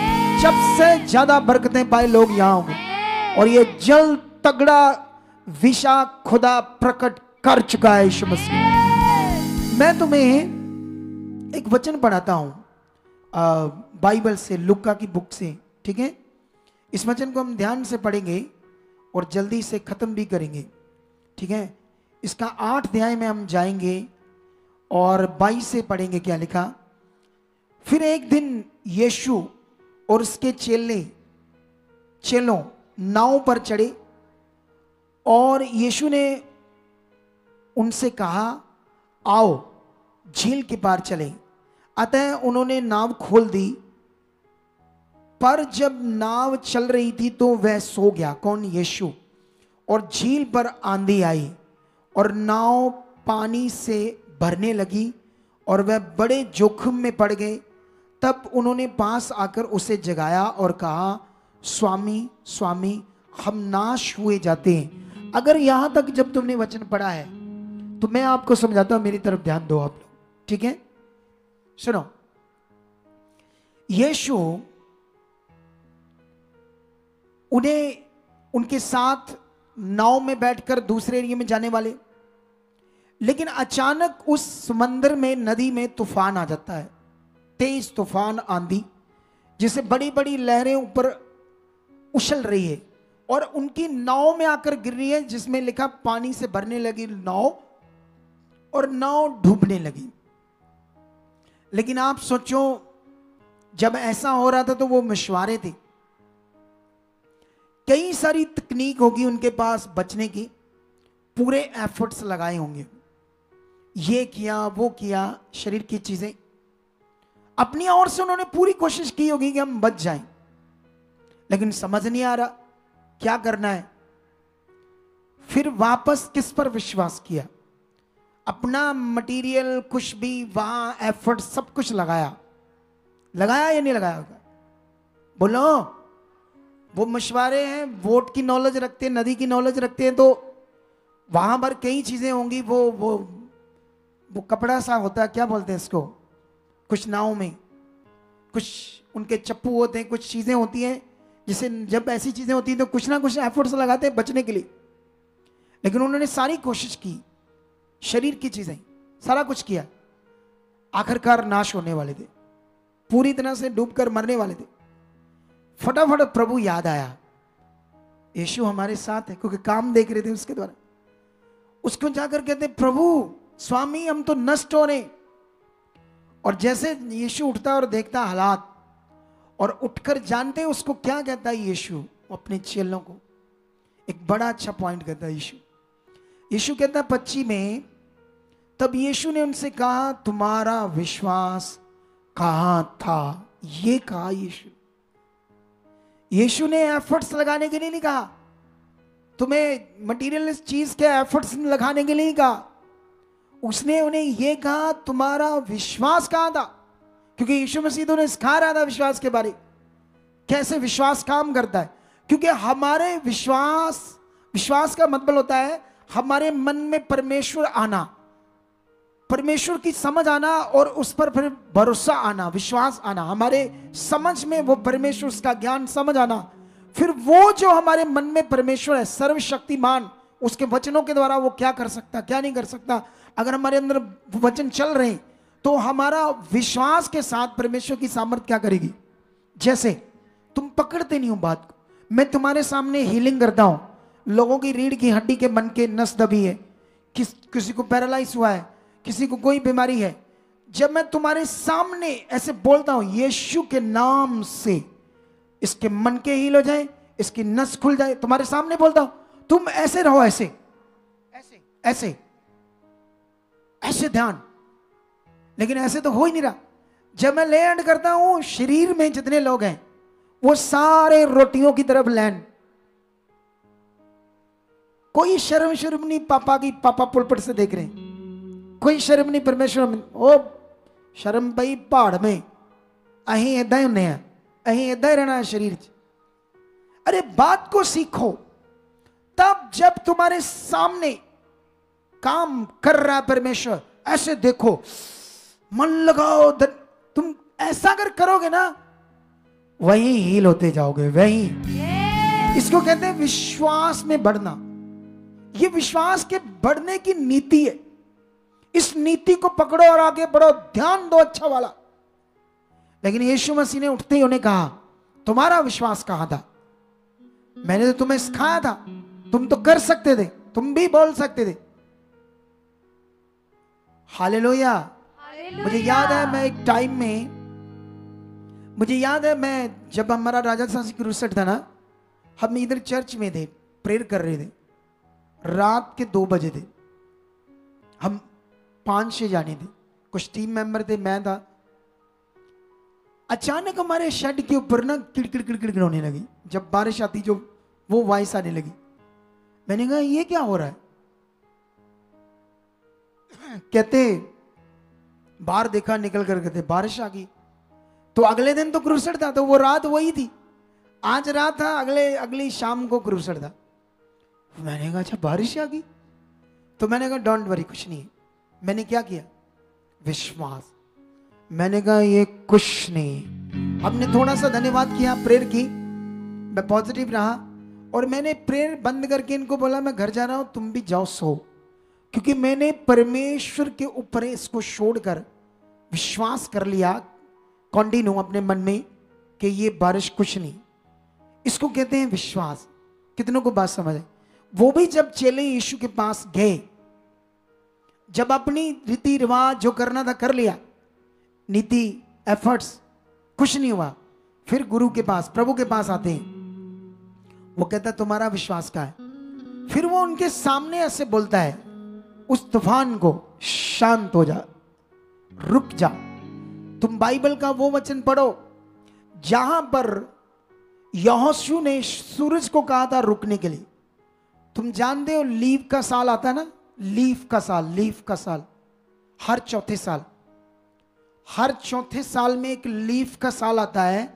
सबसे ज्यादा बरकतें पाए लोग यहां होंगे। और ये जल तगड़ा विषा खुदा प्रकट कर चुका है यीशु मसीह। मैं तुम्हें एक वचन पढ़ाता हूं बाइबल से, लुका की बुक से, ठीक है। इस वचन को हम ध्यान से पढ़ेंगे और जल्दी से खत्म भी करेंगे, ठीक है। इसका आठ अध्याय में हम जाएंगे और बाईस से पढ़ेंगे क्या लिखा। फिर एक दिन यीशु और उसके चेले चेलों नाव पर चढ़े और यीशु ने उनसे कहा, आओ झील के पार चलें। अतः उन्होंने नाव खोल दी, पर जब नाव चल रही थी तो वह सो गया। कौन? यीशु। और झील पर आंधी आई और नाव पानी से भरने लगी और वह बड़े जोखिम में पड़ गए। तब उन्होंने पास आकर उसे जगाया और कहा, स्वामी स्वामी, हम नाश हुए जाते हैं। अगर यहां तक जब तुमने वचन पढ़ा है तो मैं आपको समझाता हूं, मेरी तरफ ध्यान दो आप लोग, ठीक है। सुनो, यीशु उन्हें उनके साथ नाव में बैठकर दूसरे एरिया में जाने वाले, लेकिन अचानक उस समंदर में, नदी में तूफान आ जाता है, तेज तूफान, आंधी, जिससे बड़ी बड़ी लहरें ऊपर उछल रही है और उनकी नाव में आकर गिर रही है, जिसमें लिखा पानी से भरने लगी नाव और नाव डूबने लगी। लेकिन आप सोचो, जब ऐसा हो रहा था तो वो मशवारे थे, कई सारी तकनीक होगी उनके पास बचने की, पूरे एफर्ट्स लगाए होंगे, ये किया वो किया, शरीर की चीजें अपनी ओर से उन्होंने पूरी कोशिश की होगी कि हम बच जाएं, लेकिन समझ नहीं आ रहा क्या करना है। फिर वापस किस पर विश्वास किया? अपना मटेरियल, कुछ भी वहां एफर्ट सब कुछ लगाया, लगाया या नहीं लगाया होगा? बोलो। वो मशवारे हैं, वोट की नॉलेज रखते हैं, नदी की नॉलेज रखते हैं, तो वहां पर कई चीजें होंगी। वो वो वो कपड़ा सा होता है, क्या बोलते हैं इसको, कुछ नाव में कुछ उनके चप्पू होते हैं, कुछ चीजें होती हैं, जिसे जब ऐसी चीजें होती हैं तो कुछ ना कुछ एफर्ट्स लगाते हैं बचने के लिए। लेकिन उन्होंने सारी कोशिश की, शरीर की चीजें, सारा कुछ किया, आखिरकार नाश होने वाले थे, पूरी तरह से डूबकर मरने वाले थे। फटाफट प्रभु याद आया, यीशु हमारे साथ है, क्योंकि काम देख रहे थे उसके द्वारा। उसको जाकर कहते, प्रभु स्वामी, हम तो नष्ट हो रहे। और जैसे यीशु उठता और देखता हालात, और उठकर जानते हैं उसको क्या कहता है यीशु अपने चेलों को, एक बड़ा अच्छा पॉइंट कहता है यीशु। यीशु कहता है पच्चीस में, तब यीशु ने उनसे कहा, तुम्हारा विश्वास कहां था? ये कहा यीशु। यीशु ने एफर्ट्स लगाने के लिए नहीं कहा, तुम्हें मटीरियल चीज के एफर्ट्स लगाने के लिए नहीं कहा। उसने उन्हें यह कहा, तुम्हारा विश्वास कहां था? क्योंकि यीशु मसीह तो ने सिखा रहा था विश्वास के बारे, कैसे विश्वास काम करता है। क्योंकि हमारे विश्वास, विश्वास का मतलब होता है हमारे मन में परमेश्वर आना, परमेश्वर की समझ आना और उस पर फिर भरोसा आना, विश्वास आना, हमारे समझ में वो परमेश्वर का ज्ञान समझ आना। फिर वो जो हमारे मन में परमेश्वर है, सर्वशक्तिमान, उसके वचनों के द्वारा वो क्या कर सकता, क्या नहीं कर सकता। अगर हमारे अंदर वचन चल रहे हैं तो हमारा विश्वास के साथ परमेश्वर की सामर्थ क्या करेगी। जैसे तुम पकड़ते नहीं हो बात को, मैं तुम्हारे सामने हीलिंग करता हूं, लोगों की रीढ़ की हड्डी के मन के नस दबी है, किस किसी को पैरालाइज हुआ है, किसी को कोई बीमारी है, जब मैं तुम्हारे सामने ऐसे बोलता हूं यीशु के नाम से इसके मन के हील हो जाए, इसकी नस खुल जाए, तुम्हारे सामने बोलता हूं, तुम ऐसे रहो, ऐसे ऐसे ऐसे ऐसे ध्यान। लेकिन ऐसे तो हो ही नहीं रहा। जब मैं लैंड करता हूं, शरीर में जितने लोग हैं वो सारे रोटियों की तरफ लैंड, कोई शर्म शर्म नहीं, पापा की पापा पुलपट से देख रहे हैं, कोई शर्म नहीं परमेश्वर में। ओ शर्म पई पहाड़ में, अहीं इदा ही होने हैं, अहीं इदा ही रहना है शरीर च। अरे बात को सीखो, तब जब तुम्हारे सामने काम कर रहा है परमेश्वर, ऐसे देखो, मन लगाओ। तुम ऐसा अगर करोगे ना वहीं हील होते जाओगे, वहीं। इसको कहते हैं विश्वास में बढ़ना। ये विश्वास के बढ़ने की नीति है। इस नीति को पकड़ो और आगे बढ़ो, ध्यान दो अच्छा वाला। लेकिन यीशु मसीह ने उठते ही उन्हें कहा, तुम्हारा विश्वास कहां था? मैंने तो तुम्हें सिखाया था, तुम तो कर सकते थे, तुम भी बोल सकते थे। हालेलुया। मुझे याद है, मैं एक टाइम में, मुझे याद है मैं जब हमारा राजा सांसी क्रूसेड था ना, हम इधर चर्च में थे, प्रेयर कर रहे थे, रात के दो बजे थे, हम पांच छह जाने थे, कुछ टीम मेंबर थे, मैं था। अचानक हमारे शेड के ऊपर ना किड़किड़ किड़किड़ होने लगी। जब बारिश आती जो वो वॉइस आने लगी। मैंने कहा ये क्या हो रहा है? कहते बाहर देखा, निकल कर कहते बारिश आ गई। तो अगले दिन तो क्रूसेड था, तो वो रात वही थी, आज रात था, अगले अगली शाम को क्रूसेड था। मैंने कहा अच्छा बारिश आ गई। तो मैंने कहा डोंट वरी, कुछ नहीं। मैंने क्या किया? विश्वास। मैंने कहा ये कुछ नहीं। हमने थोड़ा सा धन्यवाद किया, प्रेयर की, मैं पॉजिटिव रहा और मैंने प्रेयर बंद करके इनको बोला मैं घर जा रहा हूं, तुम भी जाओ सो। क्योंकि मैंने परमेश्वर के ऊपर इसको छोड़कर विश्वास कर लिया कंटिन्यू अपने मन में कि ये बारिश कुछ नहीं। इसको कहते हैं विश्वास। कितनों को बात समझ है? वो भी जब चेले यीशु के पास गए, जब अपनी रीति रिवाज जो करना था कर लिया, नीति एफर्ट्स कुछ नहीं हुआ, फिर गुरु के पास, प्रभु के पास आते हैं। वो कहता है तुम्हारा विश्वास का है। फिर वो उनके सामने ऐसे बोलता है उस तूफान को, शांत हो जा, रुक जा। तुम बाइबल का वो वचन पढ़ो जहां पर यहोशू ने सूरज को कहा था रुकने के लिए। तुम जानते हो लीव का साल आता है ना, लीफ का साल, लीफ का साल हर चौथे साल, हर चौथे साल में एक लीफ का साल आता है।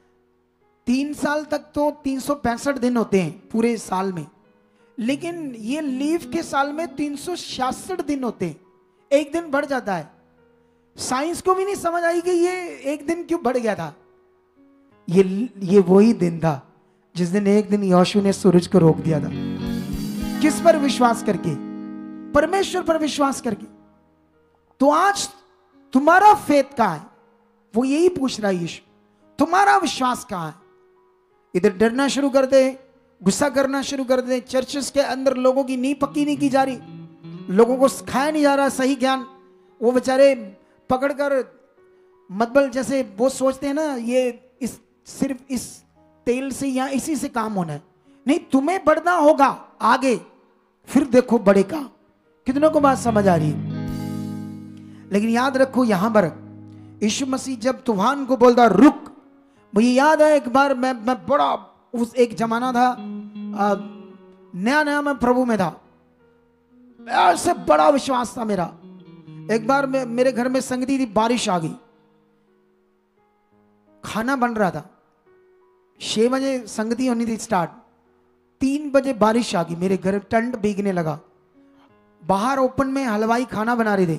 तीन साल तक तो तीन सौ पैंसठ दिन होते हैं पूरे साल में, लेकिन ये लीफ के साल में तीन सौ छियासठ दिन होते हैं, एक दिन बढ़ जाता है। साइंस को भी नहीं समझ आई कि ये एक दिन क्यों बढ़ गया था। ये ये वही दिन था जिस दिन एक दिन यहोशू ने सूरज को रोक दिया था। किस पर विश्वास करके? परमेश्वर पर विश्वास करके। तो आज तुम्हारा फेथ कहां है? वो यही पूछ रहा है यीशु, तुम्हारा विश्वास कहां है? इधर डरना शुरू कर दे, गुस्सा करना शुरू कर दे, चर्चेस के अंदर लोगों की नींव पक्की नहीं की जा रही, लोगों को सिखाया नहीं जा रहा सही ज्ञान। वो बेचारे पकड़कर मतबल जैसे वो सोचते हैं ना, ये इस सिर्फ इस तेल से या इसी से काम होना है। नहीं, तुम्हें बढ़ना होगा आगे, फिर देखो बढ़ेगा। कितनों को बात समझ आ रही है? लेकिन याद रखो यहां पर यीशु मसीह जब तूफान को बोलता रुक, मुझे याद है एक बार मैं मैं बड़ा, उस एक जमाना था नया नया मैं प्रभु में था, ऐसे बड़ा विश्वास था मेरा। एक बार मैं, मेरे घर में संगति थी, बारिश आ गई, खाना बन रहा था, छह बजे संगति होनी थी स्टार्ट, तीन बजे बारिश आ गई, मेरे घर टंड भीगने लगा। बाहर ओपन में हलवाई खाना बना रहे थे,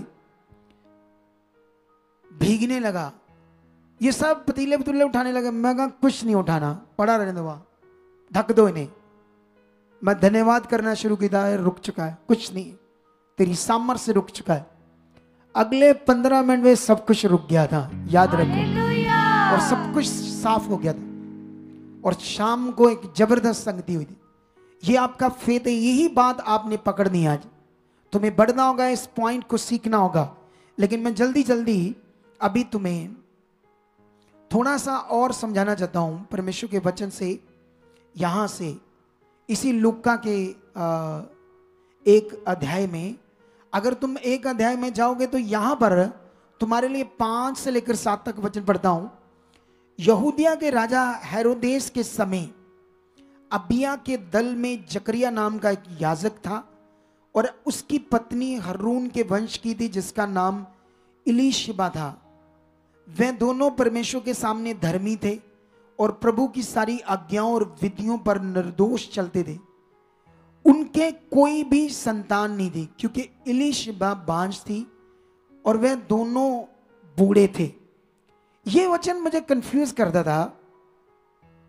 भीगने लगा, ये सब पतीले पतीले उठाने लगे। मैं कहा कुछ नहीं उठाना, पड़ा रहने दो, वहां ढक दो इन्हें। मैं धन्यवाद करना शुरू किया, रुक चुका है, कुछ नहीं, तेरी सामर से रुक चुका है। अगले पंद्रह मिनट में सब कुछ रुक गया था, याद रखो, और सब कुछ साफ हो गया था। और शाम को एक जबरदस्त संगति हुई थी। ये आपका फेथ है, यही बात आपने पकड़नी आज। तुम्हें बढ़ना होगा, इस पॉइंट को सीखना होगा। लेकिन मैं जल्दी जल्दी अभी तुम्हें थोड़ा सा और समझाना चाहता हूं परमेश्वर के वचन से। यहां से इसी लूका के आ, एक अध्याय में, अगर तुम एक अध्याय में जाओगे तो यहां पर तुम्हारे लिए पांच से लेकर सात तक वचन पढ़ता हूं। यहूदिया के राजा हेरोदेस के समय अबिया के दल में जकरिया नाम का एक याजक था और उसकी पत्नी हरून के वंश की थी जिसका नाम इलीशिबा था। वे दोनों परमेश्वर के सामने धर्मी थे और प्रभु की सारी आज्ञाओं और विधियों पर निर्दोष चलते थे। उनके कोई भी संतान नहीं थी क्योंकि इलीशिबा बांझ थी और वे दोनों बूढ़े थे। यह वचन मुझे कंफ्यूज करता था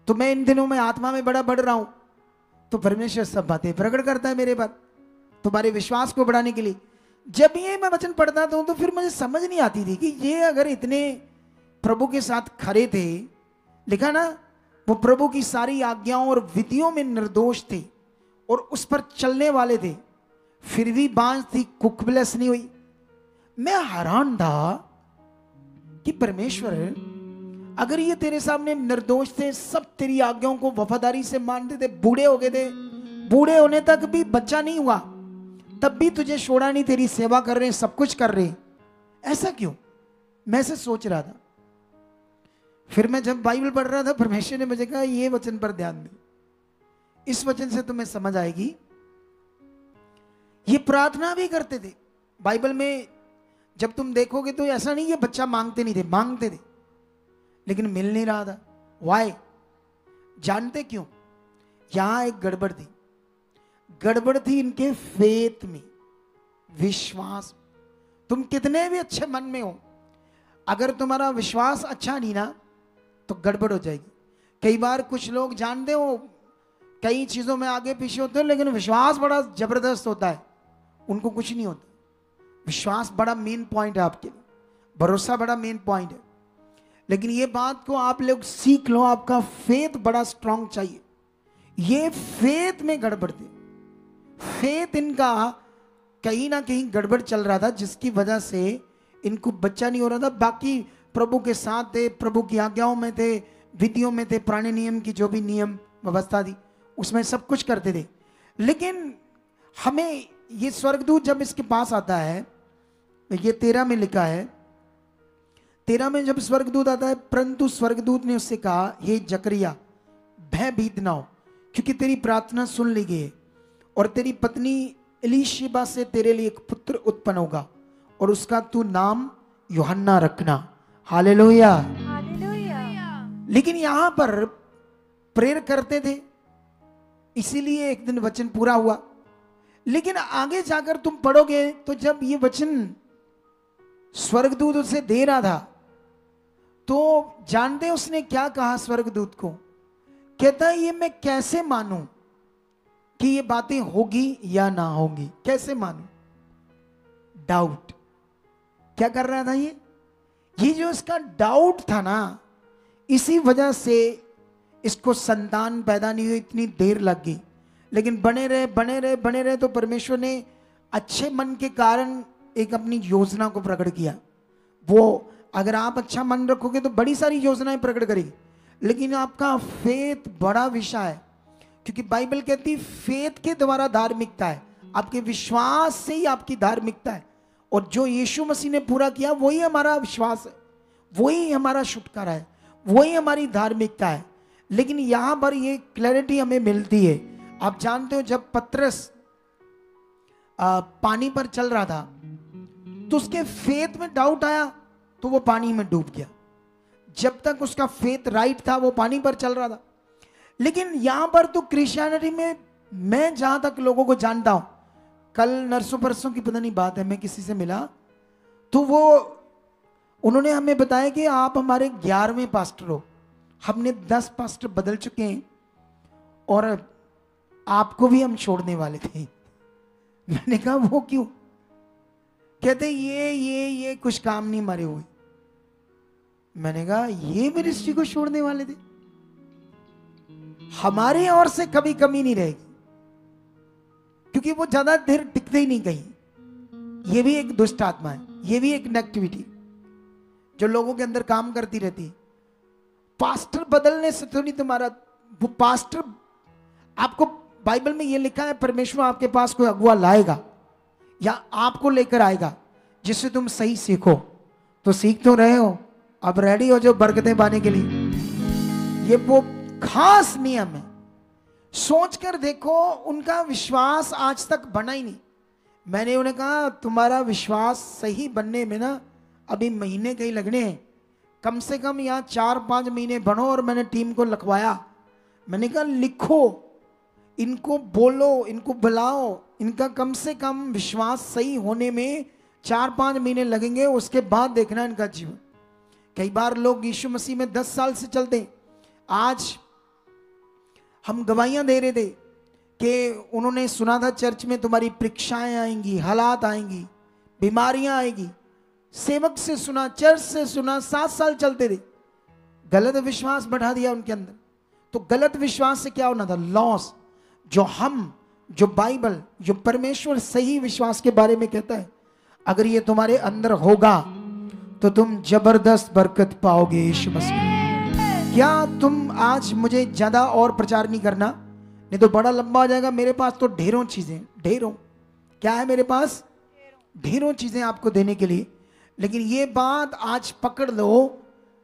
तो मैं इन दिनों में आत्मा में बड़ा बढ़ रहा हूं, तो परमेश्वर सब बातें प्रकट करता है मेरे पर, तुम्हारे विश्वास को बढ़ाने के लिए। जब ये मैं वचन पढ़ता था तो फिर मुझे समझ नहीं आती थी कि ये अगर इतने प्रभु के साथ खड़े थे, लिखा ना वो प्रभु की सारी आज्ञाओं और विधियों में निर्दोष थे और उस पर चलने वाले थे, फिर भी बांझ थी, कुकबलस नहीं हुई। मैं हैरान था कि परमेश्वर अगर ये तेरे सामने निर्दोष थे, सब तेरी आज्ञाओं को वफादारी से मानते थे, बूढ़े हो गए थे, बूढ़े होने तक भी बच्चा नहीं हुआ, तब भी तुझे छोड़ा नहीं, तेरी सेवा कर रहे हैं, सब कुछ कर रहे हैं, ऐसा क्यों? मैं ऐसे सोच रहा था। फिर मैं जब बाइबल पढ़ रहा था, परमेश्वर ने मुझे कहा ये वचन पर ध्यान दे, इस वचन से तुम्हें समझ आएगी। ये प्रार्थना भी करते थे बाइबल में, जब तुम देखोगे तो ऐसा नहीं ये बच्चा मांगते नहीं थे, मांगते थे, लेकिन मिल नहीं रहा था। वाई? जानते क्यों? यहां एक गड़बड़ थी, गड़बड़ थी इनके फेथ में, विश्वास। तुम कितने भी अच्छे मन में हो, अगर तुम्हारा विश्वास अच्छा नहीं ना तो गड़बड़ हो जाएगी। कई बार कुछ लोग जानते हो कई चीजों में आगे पीछे होते हैं, लेकिन विश्वास बड़ा जबरदस्त होता है, उनको कुछ नहीं होता। विश्वास बड़ा मेन पॉइंट है आपके लिए, भरोसा बड़ा मेन पॉइंट है। लेकिन ये बात को आप लोग सीख लो, आपका फेथ बड़ा स्ट्रांग चाहिए। ये फेथ में गड़बड़ थी, फेथ इनका कहीं ना कहीं गड़बड़ चल रहा था, जिसकी वजह से इनको बच्चा नहीं हो रहा था। बाकी प्रभु के साथ थे, प्रभु की आज्ञाओं में थे, विधियों में थे, पुराने नियम की जो भी नियम व्यवस्था थी उसमें सब कुछ करते थे। लेकिन हमें ये स्वर्गदूत जब इसके पास आता है, ये तेरह में लिखा है, तेरह में जब स्वर्गदूत आता है, परंतु स्वर्गदूत ने उससे कहा, हे जकरिया भयभीत ना हो, क्योंकि तेरी प्रार्थना सुन ली गई है और तेरी पत्नी एलीशिबा से तेरे लिए एक पुत्र उत्पन्न होगा और उसका तू नाम यूहन्ना रखना। Hallelujah, hallelujah. लेकिन यहां पर प्रेयर करते थे, इसीलिए एक दिन वचन पूरा हुआ। लेकिन आगे जाकर तुम पढ़ोगे तो जब ये वचन स्वर्गदूत उसे दे रहा था, तो जानते उसने क्या कहा स्वर्गदूत को? कहता है ये मैं कैसे मानूं कि ये बातें होगी या ना होगी, कैसे मानूं? डाउट। क्या कर रहा था ये ये जो इसका डाउट था ना, इसी वजह से इसको संतान पैदा नहीं हुई, इतनी देर लग गई। लेकिन बने रहे बने रहे बने रहे तो परमेश्वर ने अच्छे मन के कारण एक अपनी योजना को प्रकट किया। वो अगर आप अच्छा मन रखोगे तो बड़ी सारी योजनाएं प्रकट करेगी, लेकिन आपका फेथ बड़ा विषय है, क्योंकि बाइबल कहती फेथ के द्वारा धार्मिकता है, आपके विश्वास से ही आपकी धार्मिकता है। और जो यीशु मसीह ने पूरा किया वही हमारा विश्वास है, वही हमारा छुटकारा है, वही हमारी धार्मिकता है। लेकिन यहां पर ये क्लैरिटी हमें मिलती है। आप जानते हो जब पतरस आ, पानी पर चल रहा था तो उसके फेथ में डाउट आया तो वो पानी में डूब गया। जब तक उसका फेथ राइट था वो पानी पर चल रहा था। लेकिन यहां पर तो क्रिश्चियनिटी में मैं जहां तक लोगों को जानता हूं, कल नरसों परसों की पता नहीं बात है, मैं किसी से मिला तो वो उन्होंने हमें बताया कि आप हमारे ग्यारहवें पास्टर हो, हमने दस पास्टर बदल चुके हैं और आपको भी हम छोड़ने वाले थे। मैंने कहा वो क्यों? कहते ये ये ये कुछ काम नहीं मरे हुए। मैंने कहा ये मिनिस्ट्री को छोड़ने वाले थे? हमारे ओर से कभी कमी नहीं रहेगी, क्योंकि वो ज्यादा देर टिकते ही नहीं कहीं। ये भी एक दुष्ट आत्मा है, ये भी एक नेगेटिविटी जो लोगों के अंदर काम करती रहती है। पास्टर बदलने से तो नहीं तुम्हारा, वो पास्टर आपको बाइबल में ये लिखा है परमेश्वर आपके पास कोई अगुआ लाएगा या आपको लेकर आएगा जिससे तुम सही सीखो। तो सीख तो रहे हो, अब रेडी हो जो बरकतें पाने के लिए। ये वो खास नियम है। सोच कर देखो, उनका विश्वास आज तक बना ही नहीं। मैंने उन्हें कहा तुम्हारा विश्वास सही बनने में ना अभी महीने कहीं लगने हैं, कम से कम यहाँ चार पांच महीने बनो। और मैंने टीम को लिखवाया, मैंने कहा लिखो, इनको बोलो, इनको बुलाओ, इनका कम से कम विश्वास सही होने में चार पांच महीने लगेंगे, उसके बाद देखना इनका जीवन। कई बार लोग यीशु मसीह में दस साल से चलते हैं, आज हम गवाहियां दे रहे थे कि उन्होंने सुना था चर्च में तुम्हारी परीक्षाएं आएंगी, हालात आएंगी, बीमारियां आएगी। सेवक से सुना, चर्च से सुना, सात साल चलते थे। गलत विश्वास बढ़ा दिया उनके अंदर। तो गलत विश्वास से क्या होना था? लॉस। जो हम, जो बाइबल, जो परमेश्वर सही विश्वास के बारे में कहता है, अगर ये तुम्हारे अंदर होगा तो तुम जबरदस्त बरकत पाओगे यीशु मसीह। क्या तुम आज मुझे ज्यादा और प्रचार नहीं करना, नहीं तो बड़ा लंबा हो जाएगा। मेरे पास तो ढेरों चीजें, ढेरों क्या है मेरे पास? ढेरों चीजें आपको देने के लिए। लेकिन ये बात आज पकड़ लो,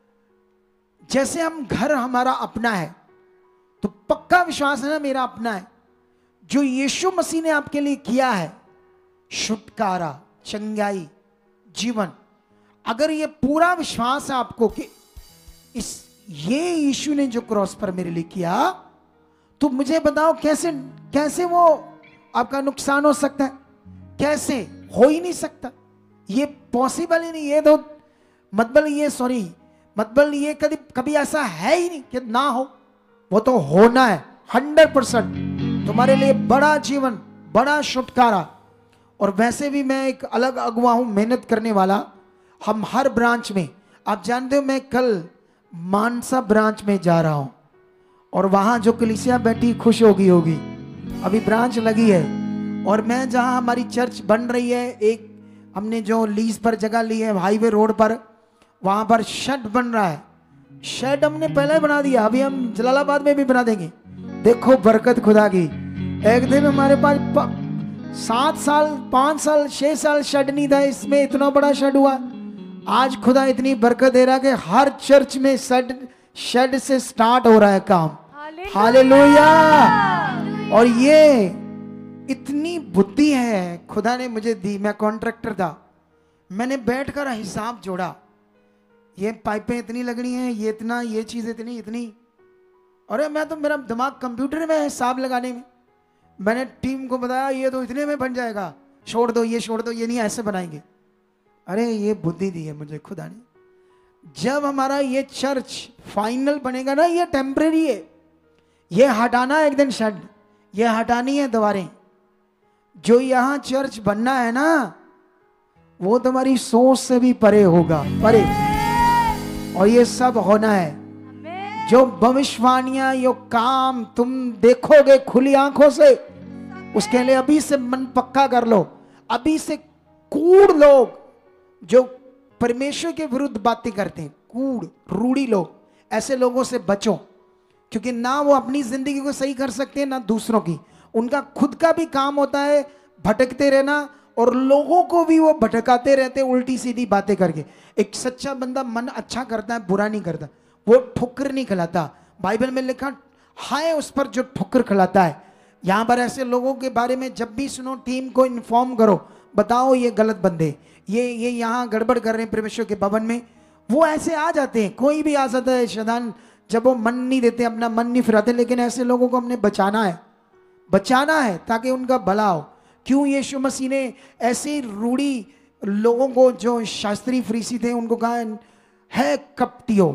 जैसे हम घर हमारा अपना है, तो पक्का विश्वास है ना मेरा अपना है। जो यीशु मसीह ने आपके लिए किया है, छुटकारा, चंगाई, जीवन, अगर ये पूरा विश्वास है आपको कि इस ये यीशु ने जो क्रॉस पर मेरे लिए किया, तो मुझे बताओ कैसे कैसे वो आपका नुकसान हो सकता है? कैसे? हो ही नहीं सकता। ये पॉसिबल ही नहीं। ये तो मतलब ये सॉरी मतलब ये कभी कभी ऐसा है ही नहीं कि ना हो। वो तो होना है हंड्रेड परसेंट तुम्हारे लिए। बड़ा जीवन, बड़ा छुटकारा। और वैसे भी मैं एक अलग अगुवा हूं, मेहनत करने वाला। हम हर ब्रांच में, आप जानते हो मैं कल मानसा ब्रांच में जा रहा हूं, और वहां जो कलीसिया बैठी खुश होगी होगी अभी ब्रांच लगी है। और मैं जहां हमारी चर्च बन रही है, एक हमने जो लीज पर जगह ली है हाईवे रोड पर, वहां पर शेड बन रहा है। शेड हमने पहले बना दिया, अभी हम जलालाबाद में भी बना देंगे। देखो बरकत खुदा की। एक दिन हमारे पास सात साल पांच साल छह साल शेड नहीं था, इसमें इतना बड़ा शेड हुआ। आज खुदा इतनी बरकत दे रहा है कि हर चर्च में शेड शेड से स्टार्ट हो रहा है काम। हालेलुया। और ये इतनी बुद्धि है खुदा ने मुझे दी। मैं कॉन्ट्रैक्टर था, मैंने बैठकर हिसाब जोड़ा, ये पाइपें इतनी लगनी है, ये इतना, ये चीज इतनी इतनी। अरे मैं तो, मेरा दिमाग कंप्यूटर में है हिसाब लगाने में। मैंने टीम को बताया ये तो इतने में बन जाएगा, छोड़ दो ये छोड़ दो, ये नहीं ऐसे बनाएंगे। अरे ये बुद्धि दी है मुझे खुदा ने। जब हमारा ये चर्च फाइनल बनेगा ना, ये टेम्परेरी है, ये हटाना एक दिन शेड, ये हटानी है दीवारें। जो यहां चर्च बनना है ना, वो तुम्हारी सोच से भी परे होगा, परे। और ये सब होना है। जो भविष्यवाणियां, यो काम तुम देखोगे खुली आंखों से, उसके लिए अभी से मन पक्का कर लो। अभी से कूड़ लोग जो परमेश्वर के विरुद्ध बातें करते हैं, कूड़ रूढ़ी लोग, ऐसे लोगों से बचो। क्योंकि ना वो अपनी जिंदगी को सही कर सकते हैं, ना दूसरों की। उनका खुद का भी काम होता है भटकते रहना, और लोगों को भी वो भटकाते रहते उल्टी सीधी बातें करके। एक सच्चा बंदा मन अच्छा करता है, बुरा नहीं करता, वो ठोकर नहीं खिलाता। बाइबल में लिखा हाय उस पर जो ठोकर खिलाता है। यहां पर ऐसे लोगों के बारे में जब भी सुनो, टीम को इन्फॉर्म करो, बताओ ये गलत बंदे, ये ये यहाँ गड़बड़ कर रहे हैं परमेश्वर के भवन में। वो ऐसे आ जाते हैं, कोई भी आ जाता है शैतान, जब वो मन नहीं देते, अपना मन नहीं फिराते। लेकिन ऐसे लोगों को हमने बचाना है, बचाना है ताकि उनका भला हो। क्यों यीशु मसीह ने ऐसे रूढ़ी लोगों को, जो शास्त्री फरीसी थे, उनको कहा है कपटियों,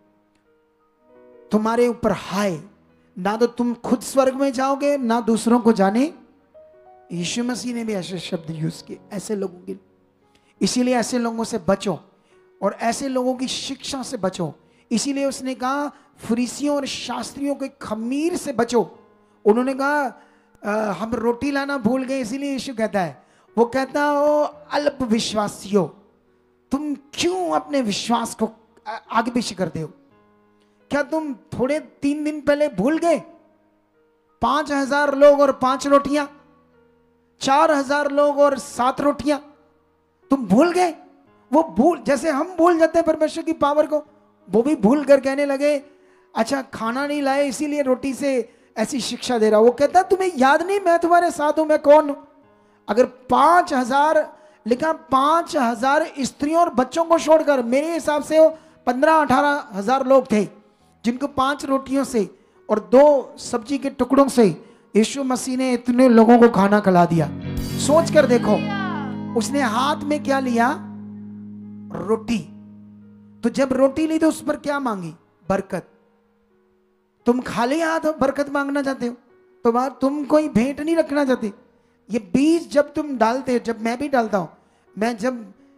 तुम्हारे ऊपर हाय, ना तो तुम खुद स्वर्ग में जाओगे ना दूसरों को जाने। यीशु मसीह ने भी ऐसे शब्द यूज किए ऐसे लोगों के। इसीलिए ऐसे लोगों से बचो और ऐसे लोगों की शिक्षा से बचो। इसीलिए उसने कहा फरीसियों और शास्त्रियों के खमीर से बचो। उन्होंने कहा आ, हम रोटी लाना भूल गए, इसीलिए यीशु कहता है, वो कहता हो अल्प विश्वासियों, तुम क्यों अपने विश्वास को आगे पीछे करते हो? क्या तुम थोड़े तीन दिन पहले भूल गए? पांच हजार लोग और पांच रोटियां, चार हजार लोग और सात रोटियां, तुम भूल गए? वो भूल, जैसे हम भूल जाते हैं परमेश्वर की पावर को, वो भी भूल कर कहने लगे अच्छा खाना नहीं लाए इसीलिए रोटी से ऐसी शिक्षा दे रहा। वो कहता तुम्हें याद नहीं मैं तुम्हारे साथ हूं, मैं कौन हूं? अगर पांच हजार लिखा, पांच हजार स्त्रियों और बच्चों को छोड़कर मेरे हिसाब से वो पंद्रह अठारह हजार लोग थे, जिनको पांच रोटियों से और दो सब्जी के टुकड़ों से यीशु मसीह ने इतने लोगों को खाना खिला दिया। सोच कर देखो, उसने हाथ में क्या लिया? रोटी। तो जब रोटी ली तो उस पर क्या मांगी? बरकत। तुम खाली हाथ बरकत मांगना चाहते हो, तुम तुम कोई भेंट नहीं रखना चाहते। ये बीज जब तुम डालते हो, जब मैं भी डालता हूं, मैं जब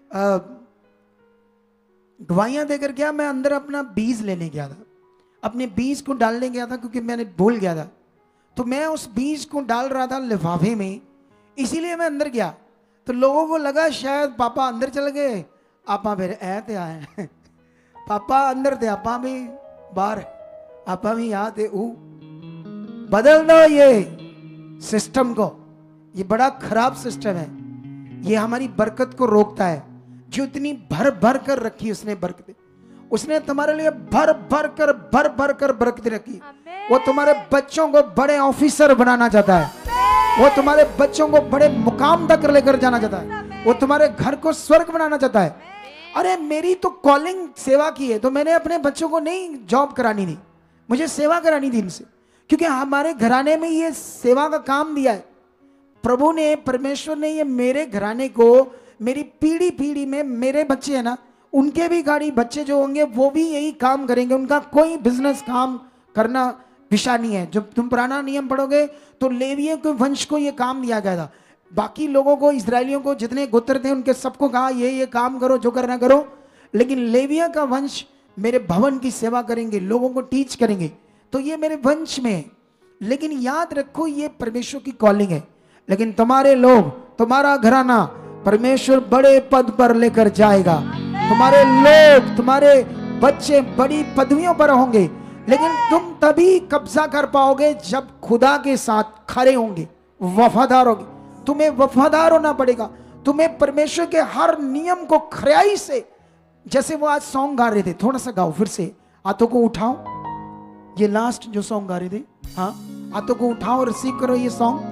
दवाइयां देकर गया, मैं अंदर अपना बीज लेने गया था, अपने बीज को डालने गया था क्योंकि मैंने भूल गया था। तो मैं उस बीज को डाल रहा था लिफाफे में, इसीलिए मैं अंदर गया। तो लोगों को लगा शायद पापा अंदर चले गए, आपा फिर ऐ ते आए पापा अंदर थे, आपा भी बाहर, आपा भी यहाँ थे। ऊ बदल दो ये सिस्टम को, ये बड़ा खराब सिस्टम है, ये हमारी बरकत को रोकता है। जो इतनी भर भर कर रखी उसने बरकत, उसने तुम्हारे लिए भर भर कर भर भर कर बरकत रखी। वो तुम्हारे बच्चों को बड़े ऑफिसर बनाना चाहता है, वो तुम्हारे बच्चों को बड़े मुकाम तक लेकर जाना चाहता है, वो तुम्हारे घर को स्वर्ग बनाना चाहता है। अरे मेरी तो कॉलिंग सेवा की है, तो मैंने अपने बच्चों को नहीं जॉब करानी थी, मुझे सेवा करानी थी इनसे, क्योंकि हमारे घराने में ये सेवा का काम दिया है प्रभु ने, परमेश्वर ने। ये मेरे घराने को, मेरी पीढ़ी पीढ़ी में मेरे बच्चे हैं ना, उनके भी गाड़ी बच्चे जो होंगे वो भी यही काम करेंगे। उनका कोई बिजनेस काम करना विषय नहीं है। जब तुम पुराना नियम पढ़ोगे तो लेवियों के वंश को ये काम दिया गया था, बाकी लोगों को, इजरायलियों को, जितने गोत्र थे उनके सबको कहा ये ये काम करो, जो करना करो, लेकिन लेविया का वंश मेरे भवन की सेवा करेंगे, लोगों को टीच करेंगे। तो ये मेरे वंश में है। लेकिन याद रखो ये परमेश्वर की कॉलिंग है। लेकिन तुम्हारे लोग, तुम्हारा घराना परमेश्वर बड़े पद पर लेकर जाएगा, तुम्हारे लोग, तुम्हारे बच्चे बड़ी पदवियों पर होंगे। लेकिन तुम तभी कब्जा कर पाओगे जब खुदा के साथ खड़े होंगे, वफादार होगे। तुम्हें वफादार होना पड़ेगा, तुम्हें परमेश्वर के हर नियम को खराई से, जैसे वो आज सॉन्ग गा रहे थे, थोड़ा सा गाओ फिर से, हाथों को उठाओ, ये लास्ट जो सॉन्ग गा रहे थे, हाँ हाथों को उठाओ, रिसीव करो ये सॉन्ग।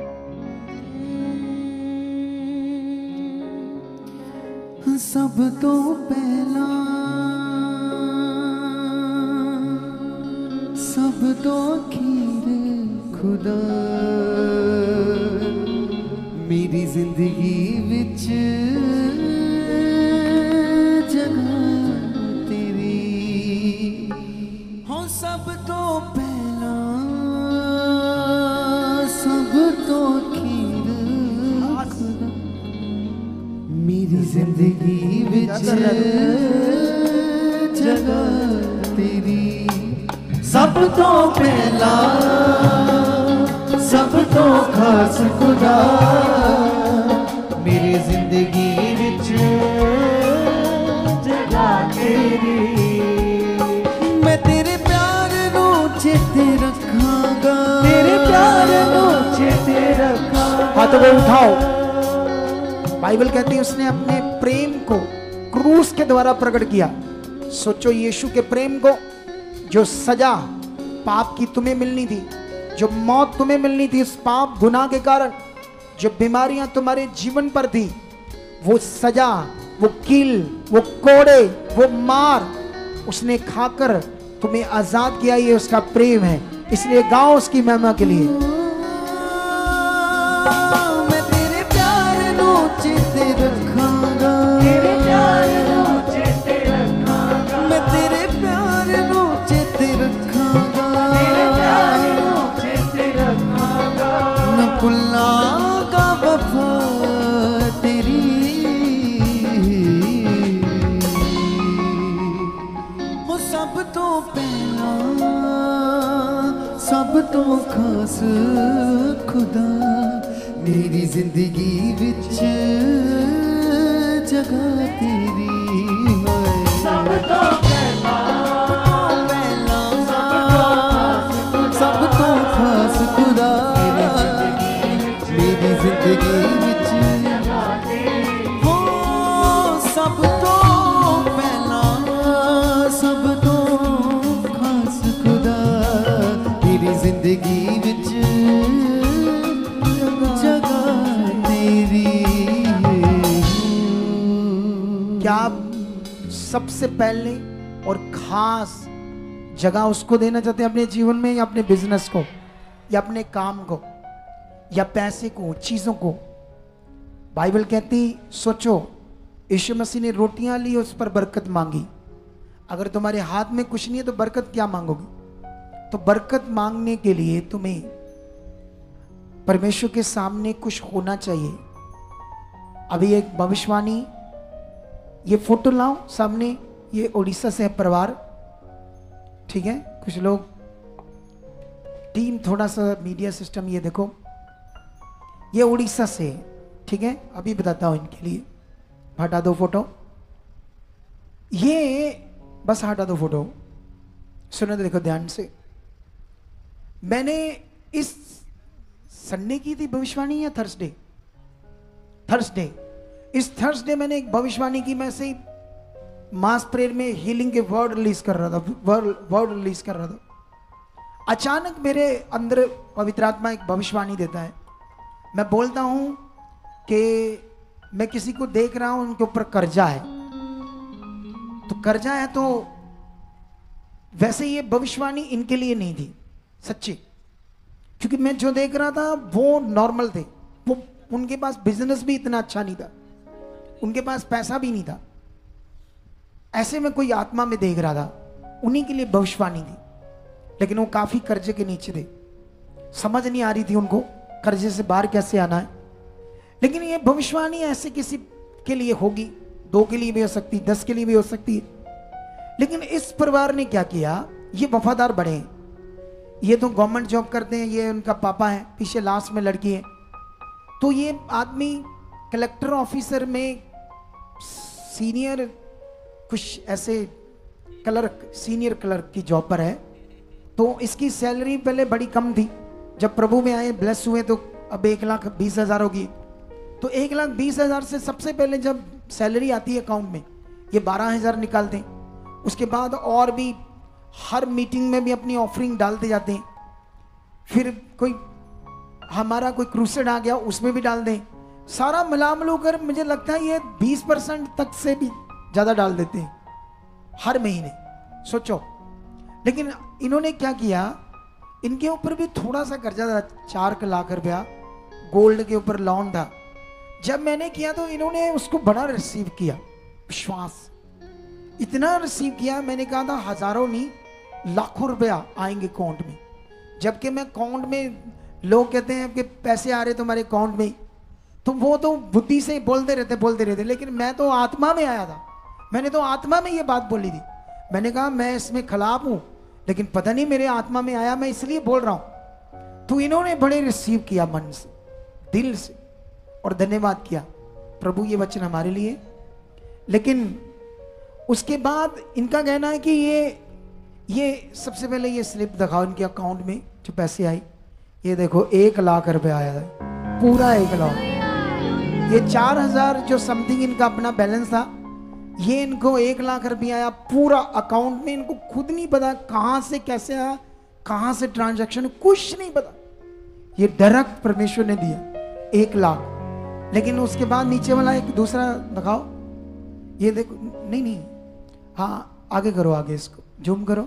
सब तो पहला, सब तो खीर खुदा मेरी जिंदगी विच जगह तेरी हो। सब तो पहला, सब तो खीर खुदा मेरी जिंदगी विच जगह तेरी। सब तो पहला, सब तो खास खुदा मेरी जिंदगी विच जगह तेरी। मैं तेरे प्यार नू चेते रखांगा, तेरे प्यार नू चेते रखांगा। हाथों को उठाओ। बाइबल कहती है उसने अपने प्रेम को क्रूस के द्वारा प्रकट किया। सोचो यीशु के प्रेम को, जो सजा पाप की तुम्हें मिलनी थी, जो मौत तुम्हें मिलनी थी इस पाप गुनाह के कारण, जो बीमारियां तुम्हारे जीवन पर थी, वो सजा, वो कील, वो कोड़े, वो मार उसने खाकर तुम्हें आजाद किया। ये उसका प्रेम है, इसलिए गाओ उसकी महिमा के लिए। मैं तेरे प्यार नू चेते रखांगा, तेरे प्यार नू चेते रखांगा, मैं तेरे प्यार नू चेते रखांगा, तेरे प्यार नू चेते रखांगा। न भुलांगा वफा तेरी, वो सब तो पहला, सब तो खास खुदा मेरी जिंदगी विच जगह तेरी है। सब तो पहला, पहला सब तो खास खुदा मेरी जिंदगी विच हो। सब तो पहला, सब तो खास खुदा मेरी जिंदगी विच क्या आप सबसे पहले और खास जगह उसको देना चाहते हैं अपने जीवन में, या अपने बिजनेस को, या अपने काम को, या पैसे को, चीजों को? बाइबल कहती, सोचो यीशु मसीह ने रोटियां ली, उस पर बरकत मांगी। अगर तुम्हारे हाथ में कुछ नहीं है तो बरकत क्या मांगोगे? तो बरकत मांगने के लिए तुम्हें परमेश्वर के सामने कुछ होना चाहिए। अभी एक भविष्यवाणी, ये फोटो लाओ सामने, ये उड़ीसा से है परिवार, ठीक है। कुछ लोग टीम, थोड़ा सा मीडिया सिस्टम, ये देखो, ये उड़ीसा से, ठीक है। अभी बताता हूं इनके लिए, हटा दो फोटो, ये बस हटा दो फोटो। सुनो तो देखो ध्यान से, मैंने इस संडे की थी भविष्यवाणी या थर्सडे, थर्सडे, इस थर्सडे मैंने एक भविष्यवाणी की। मैं से ही मास प्रेयर में हीलिंग के वर्ड रिलीज कर रहा था, वर्ड वर्ड रिलीज कर रहा था। अचानक मेरे अंदर पवित्र आत्मा एक भविष्यवाणी देता है। मैं बोलता हूं कि मैं किसी को देख रहा हूं, उनके ऊपर कर्जा है, तो कर्जा है, तो वैसे ये भविष्यवाणी इनके लिए नहीं थी सच्ची, क्योंकि मैं जो देख रहा था वो नॉर्मल थे, वो उनके पास बिजनेस भी इतना अच्छा नहीं था, उनके पास पैसा भी नहीं था, ऐसे में कोई आत्मा में देख रहा था, उन्हीं के लिए भविष्यवाणी थी। लेकिन वो काफी कर्जे के नीचे थे, समझ नहीं आ रही थी उनको कर्जे से बाहर कैसे आना है। लेकिन ये भविष्यवाणी ऐसे किसी के लिए होगी, दो के लिए भी हो सकती, दस के लिए भी हो सकती है। लेकिन इस परिवार ने क्या किया, ये वफादार बड़े हैं, ये तो गवर्नमेंट जॉब करते हैं, ये उनका पापा है, पीछे लास्ट में लड़की है। तो ये आदमी कलेक्टर ऑफिसर में सीनियर, कुछ ऐसे क्लर्क, सीनियर क्लर्क की जॉब पर है। तो इसकी सैलरी पहले बड़ी कम थी, जब प्रभु में आए, ब्लेस हुए, तो अब एक लाख बीस हजार होगी। तो एक लाख बीस हजार से सबसे पहले जब सैलरी आती है अकाउंट में, ये बारह हजार निकालते हैं। उसके बाद और भी हर मीटिंग में भी अपनी ऑफरिंग डालते जाते हैं। फिर कोई हमारा कोई क्रूसेड आ गया, उसमें भी डाल दें। सारा मिला मिलू कर मुझे लगता है ये बीस परसेंट तक से भी ज्यादा डाल देते हैं हर महीने, सोचो। लेकिन इन्होंने क्या किया, इनके ऊपर भी थोड़ा सा कर्जा था, चार लाख रुपया गोल्ड के ऊपर लोन था। जब मैंने किया तो इन्होंने उसको बड़ा रिसीव किया, विश्वास इतना रिसीव किया। मैंने कहा था हजारों नहीं, लाखों रुपया आएंगे अकाउंट में। जबकि मैं अकाउंट में, लोग कहते हैं कि पैसे आ रहे तुम्हारे अकाउंट में, तो वो तो बुद्धि से बोलते रहते बोलते रहते लेकिन मैं तो आत्मा में आया था, मैंने तो आत्मा में ये बात बोली थी। मैंने कहा मैं इसमें खिलाफ हूं, लेकिन पता नहीं मेरे आत्मा में आया, मैं इसलिए बोल रहा हूं। तो इन्होंने बड़े रिसीव किया मन से, दिल से, और धन्यवाद किया। प्रभु ये वचन हमारे लिए। लेकिन उसके बाद इनका कहना है कि ये ये सबसे पहले ये स्लिप दिखाओ इनके अकाउंट में जो पैसे आई। ये देखो एक लाख रुपए आया था, पूरा एक लाख। ये चार हजार जो समथिंग इनका अपना बैलेंस था, ये इनको एक लाख रुपया आया पूरा अकाउंट में। इनको खुद नहीं पता कहां से कैसे आया, कहां से ट्रांजैक्शन, कुछ नहीं पता। ये डायरेक्ट परमेश्वर ने दिया एक लाख। लेकिन उसके बाद नीचे वाला एक दूसरा दिखाओ, ये देखो, नहीं नहीं, हाँ आगे करो, आगे इसको जूम करो,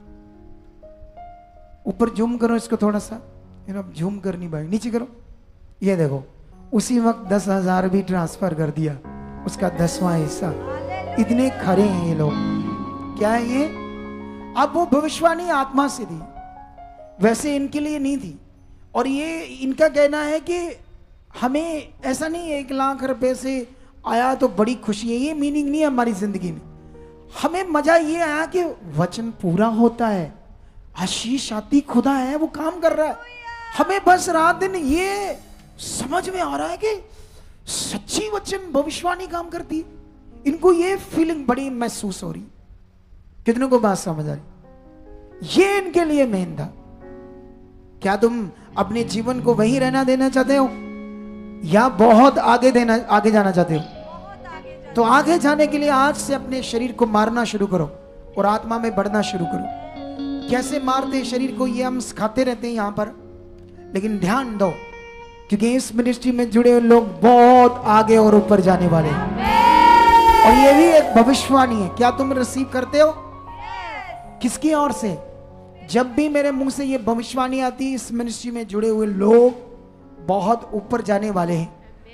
ऊपर जूम करो इसको थोड़ा सा, जूम करनी भाई, नीचे करो। ये देखो उसी वक्त दस हजार भी ट्रांसफर कर दिया, उसका दसवां हिस्सा। इतने खरे हैं ये लोग। क्या है ये? अब वो भविष्यवाणी आत्मा से थी, वैसे इनके लिए नहीं थी। और ये इनका कहना है कि हमें ऐसा नहीं एक लाख रुपए से आया तो बड़ी खुशी है, ये मीनिंग नहीं है हमारी जिंदगी में। हमें मजा ये आया कि वचन पूरा होता है, आशीष आती, खुदा है वो काम कर रहा है। हमें बस रात दिन ये समझ में आ रहा है कि सच्ची वचन भविष्यवाणी काम करती है। इनको ये फीलिंग बड़ी महसूस हो रही। कितनों को बात समझ आ रही? ये इनके लिए मेन था। क्या तुम अपने जीवन को वहीं रहना देना चाहते हो या बहुत आगे देना आगे जाना चाहते हो? तो आगे जाने के लिए आज से अपने शरीर को मारना शुरू करो और आत्मा में बढ़ना शुरू करो। कैसे मारते शरीर को ये हम सिखाते रहते हैं यहां पर, लेकिन ध्यान दो क्योंकि इस मिनिस्ट्री में जुड़े हुए लोग बहुत आगे और ऊपर जाने वाले हैं। और ये भी एक भविष्यवाणी है। क्या तुम रिसीव करते हो? किसकी ओर से? जब भी मेरे मुंह से ये भविष्यवाणी आती, इस मिनिस्ट्री में जुड़े हुए लोग बहुत ऊपर जाने वाले हैं।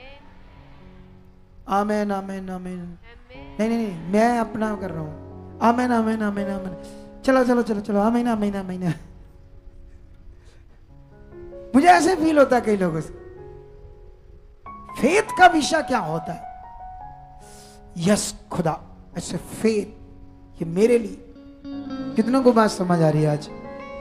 आमेन आमेन आमेन। नहीं नहीं नहीं, मैं अपना कर रहा हूं। आमेन आमेन आमेन आमेन। चलो चलो चलो चलो, आमेन आमेन आमेन। मुझे ऐसे फील होता है कई लोगों से। फेथ का विषय क्या होता है? यस खुदा, ऐसे फेथ ये मेरे लिए। कितनों को बात समझ आ रही है आज?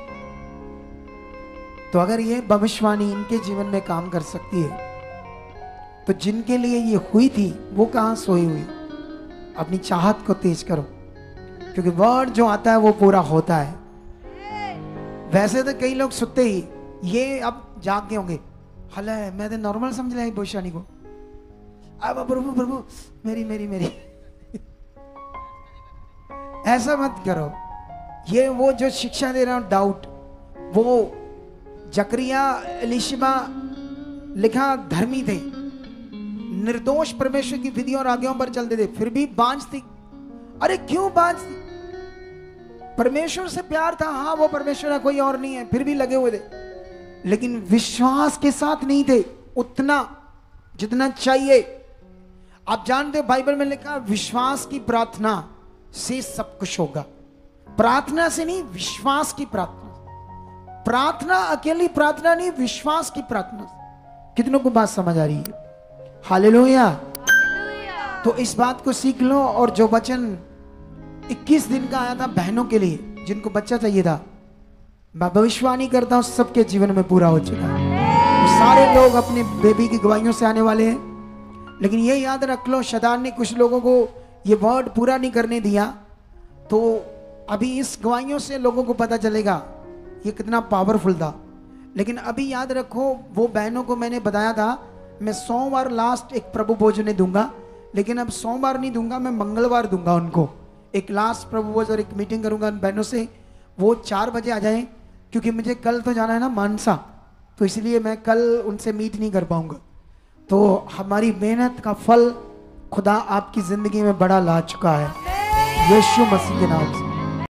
तो अगर ये भविष्यवाणी इनके जीवन में काम कर सकती है तो जिनके लिए ये हुई थी वो कहां सोई हुई? अपनी चाहत को तेज करो, क्योंकि वर्ड जो आता है वो पूरा होता है। वैसे तो कई लोग सुनते ही ये अब जाग गए होंगे, हला है मैं तो नॉर्मल समझ लिया भविष्यवाणी को। अब प्रभु प्रभु मेरी मेरी मेरी ऐसा मत करो। ये वो जो शिक्षा दे रहा हूं डाउट, वो जकरिया एलिशिबा लिखा धर्मी थे, निर्दोष परमेश्वर की विधियों और आज्ञाओं पर चलते थे, फिर भी बांझ थी। अरे क्यों बांझ थी? परमेश्वर से प्यार था, हाँ वो परमेश्वर है कोई और नहीं है, फिर भी लगे हुए थे, लेकिन विश्वास के साथ नहीं थे उतना जितना चाहिए। आप जानते हो बाइबल में लिखा विश्वास की प्रार्थना से सब कुछ होगा। प्रार्थना से नहीं, विश्वास की प्रार्थना। प्रार्थना अकेली प्रार्थना नहीं, विश्वास की प्रार्थना। कितनों को बात समझ आ रही है? हालेलुया। तो इस बात को सीख लो। और जो वचन इक्कीस दिन का आया था बहनों के लिए जिनको बच्चा चाहिए था, मैं भविष्यवाणी करता हूं सबके जीवन में पूरा हो चुका है। तो सारे लोग अपने बेबी की गवाहियों से आने वाले हैं, लेकिन ये याद रख लो शैतान ने कुछ लोगों को ये वर्ड पूरा नहीं करने दिया। तो अभी इस गवाहियों से लोगों को पता चलेगा ये कितना पावरफुल था। लेकिन अभी याद रखो, वो बहनों को मैंने बताया था मैं सोमवार लास्ट एक प्रभु भोजन दूंगा, लेकिन अब सोमवार नहीं दूंगा, मैं मंगलवार दूंगा उनको एक लास्ट प्रभु भोज और एक मीटिंग करूंगा उन बहनों से। वो चार बजे आ जाएं, क्योंकि मुझे कल तो जाना है ना मानसा, तो इसलिए मैं कल उनसे मीट नहीं कर पाऊंगा। तो हमारी मेहनत का फल खुदा आपकी जिंदगी में बड़ा ला चुका है, यीशु मसीह के नाम से।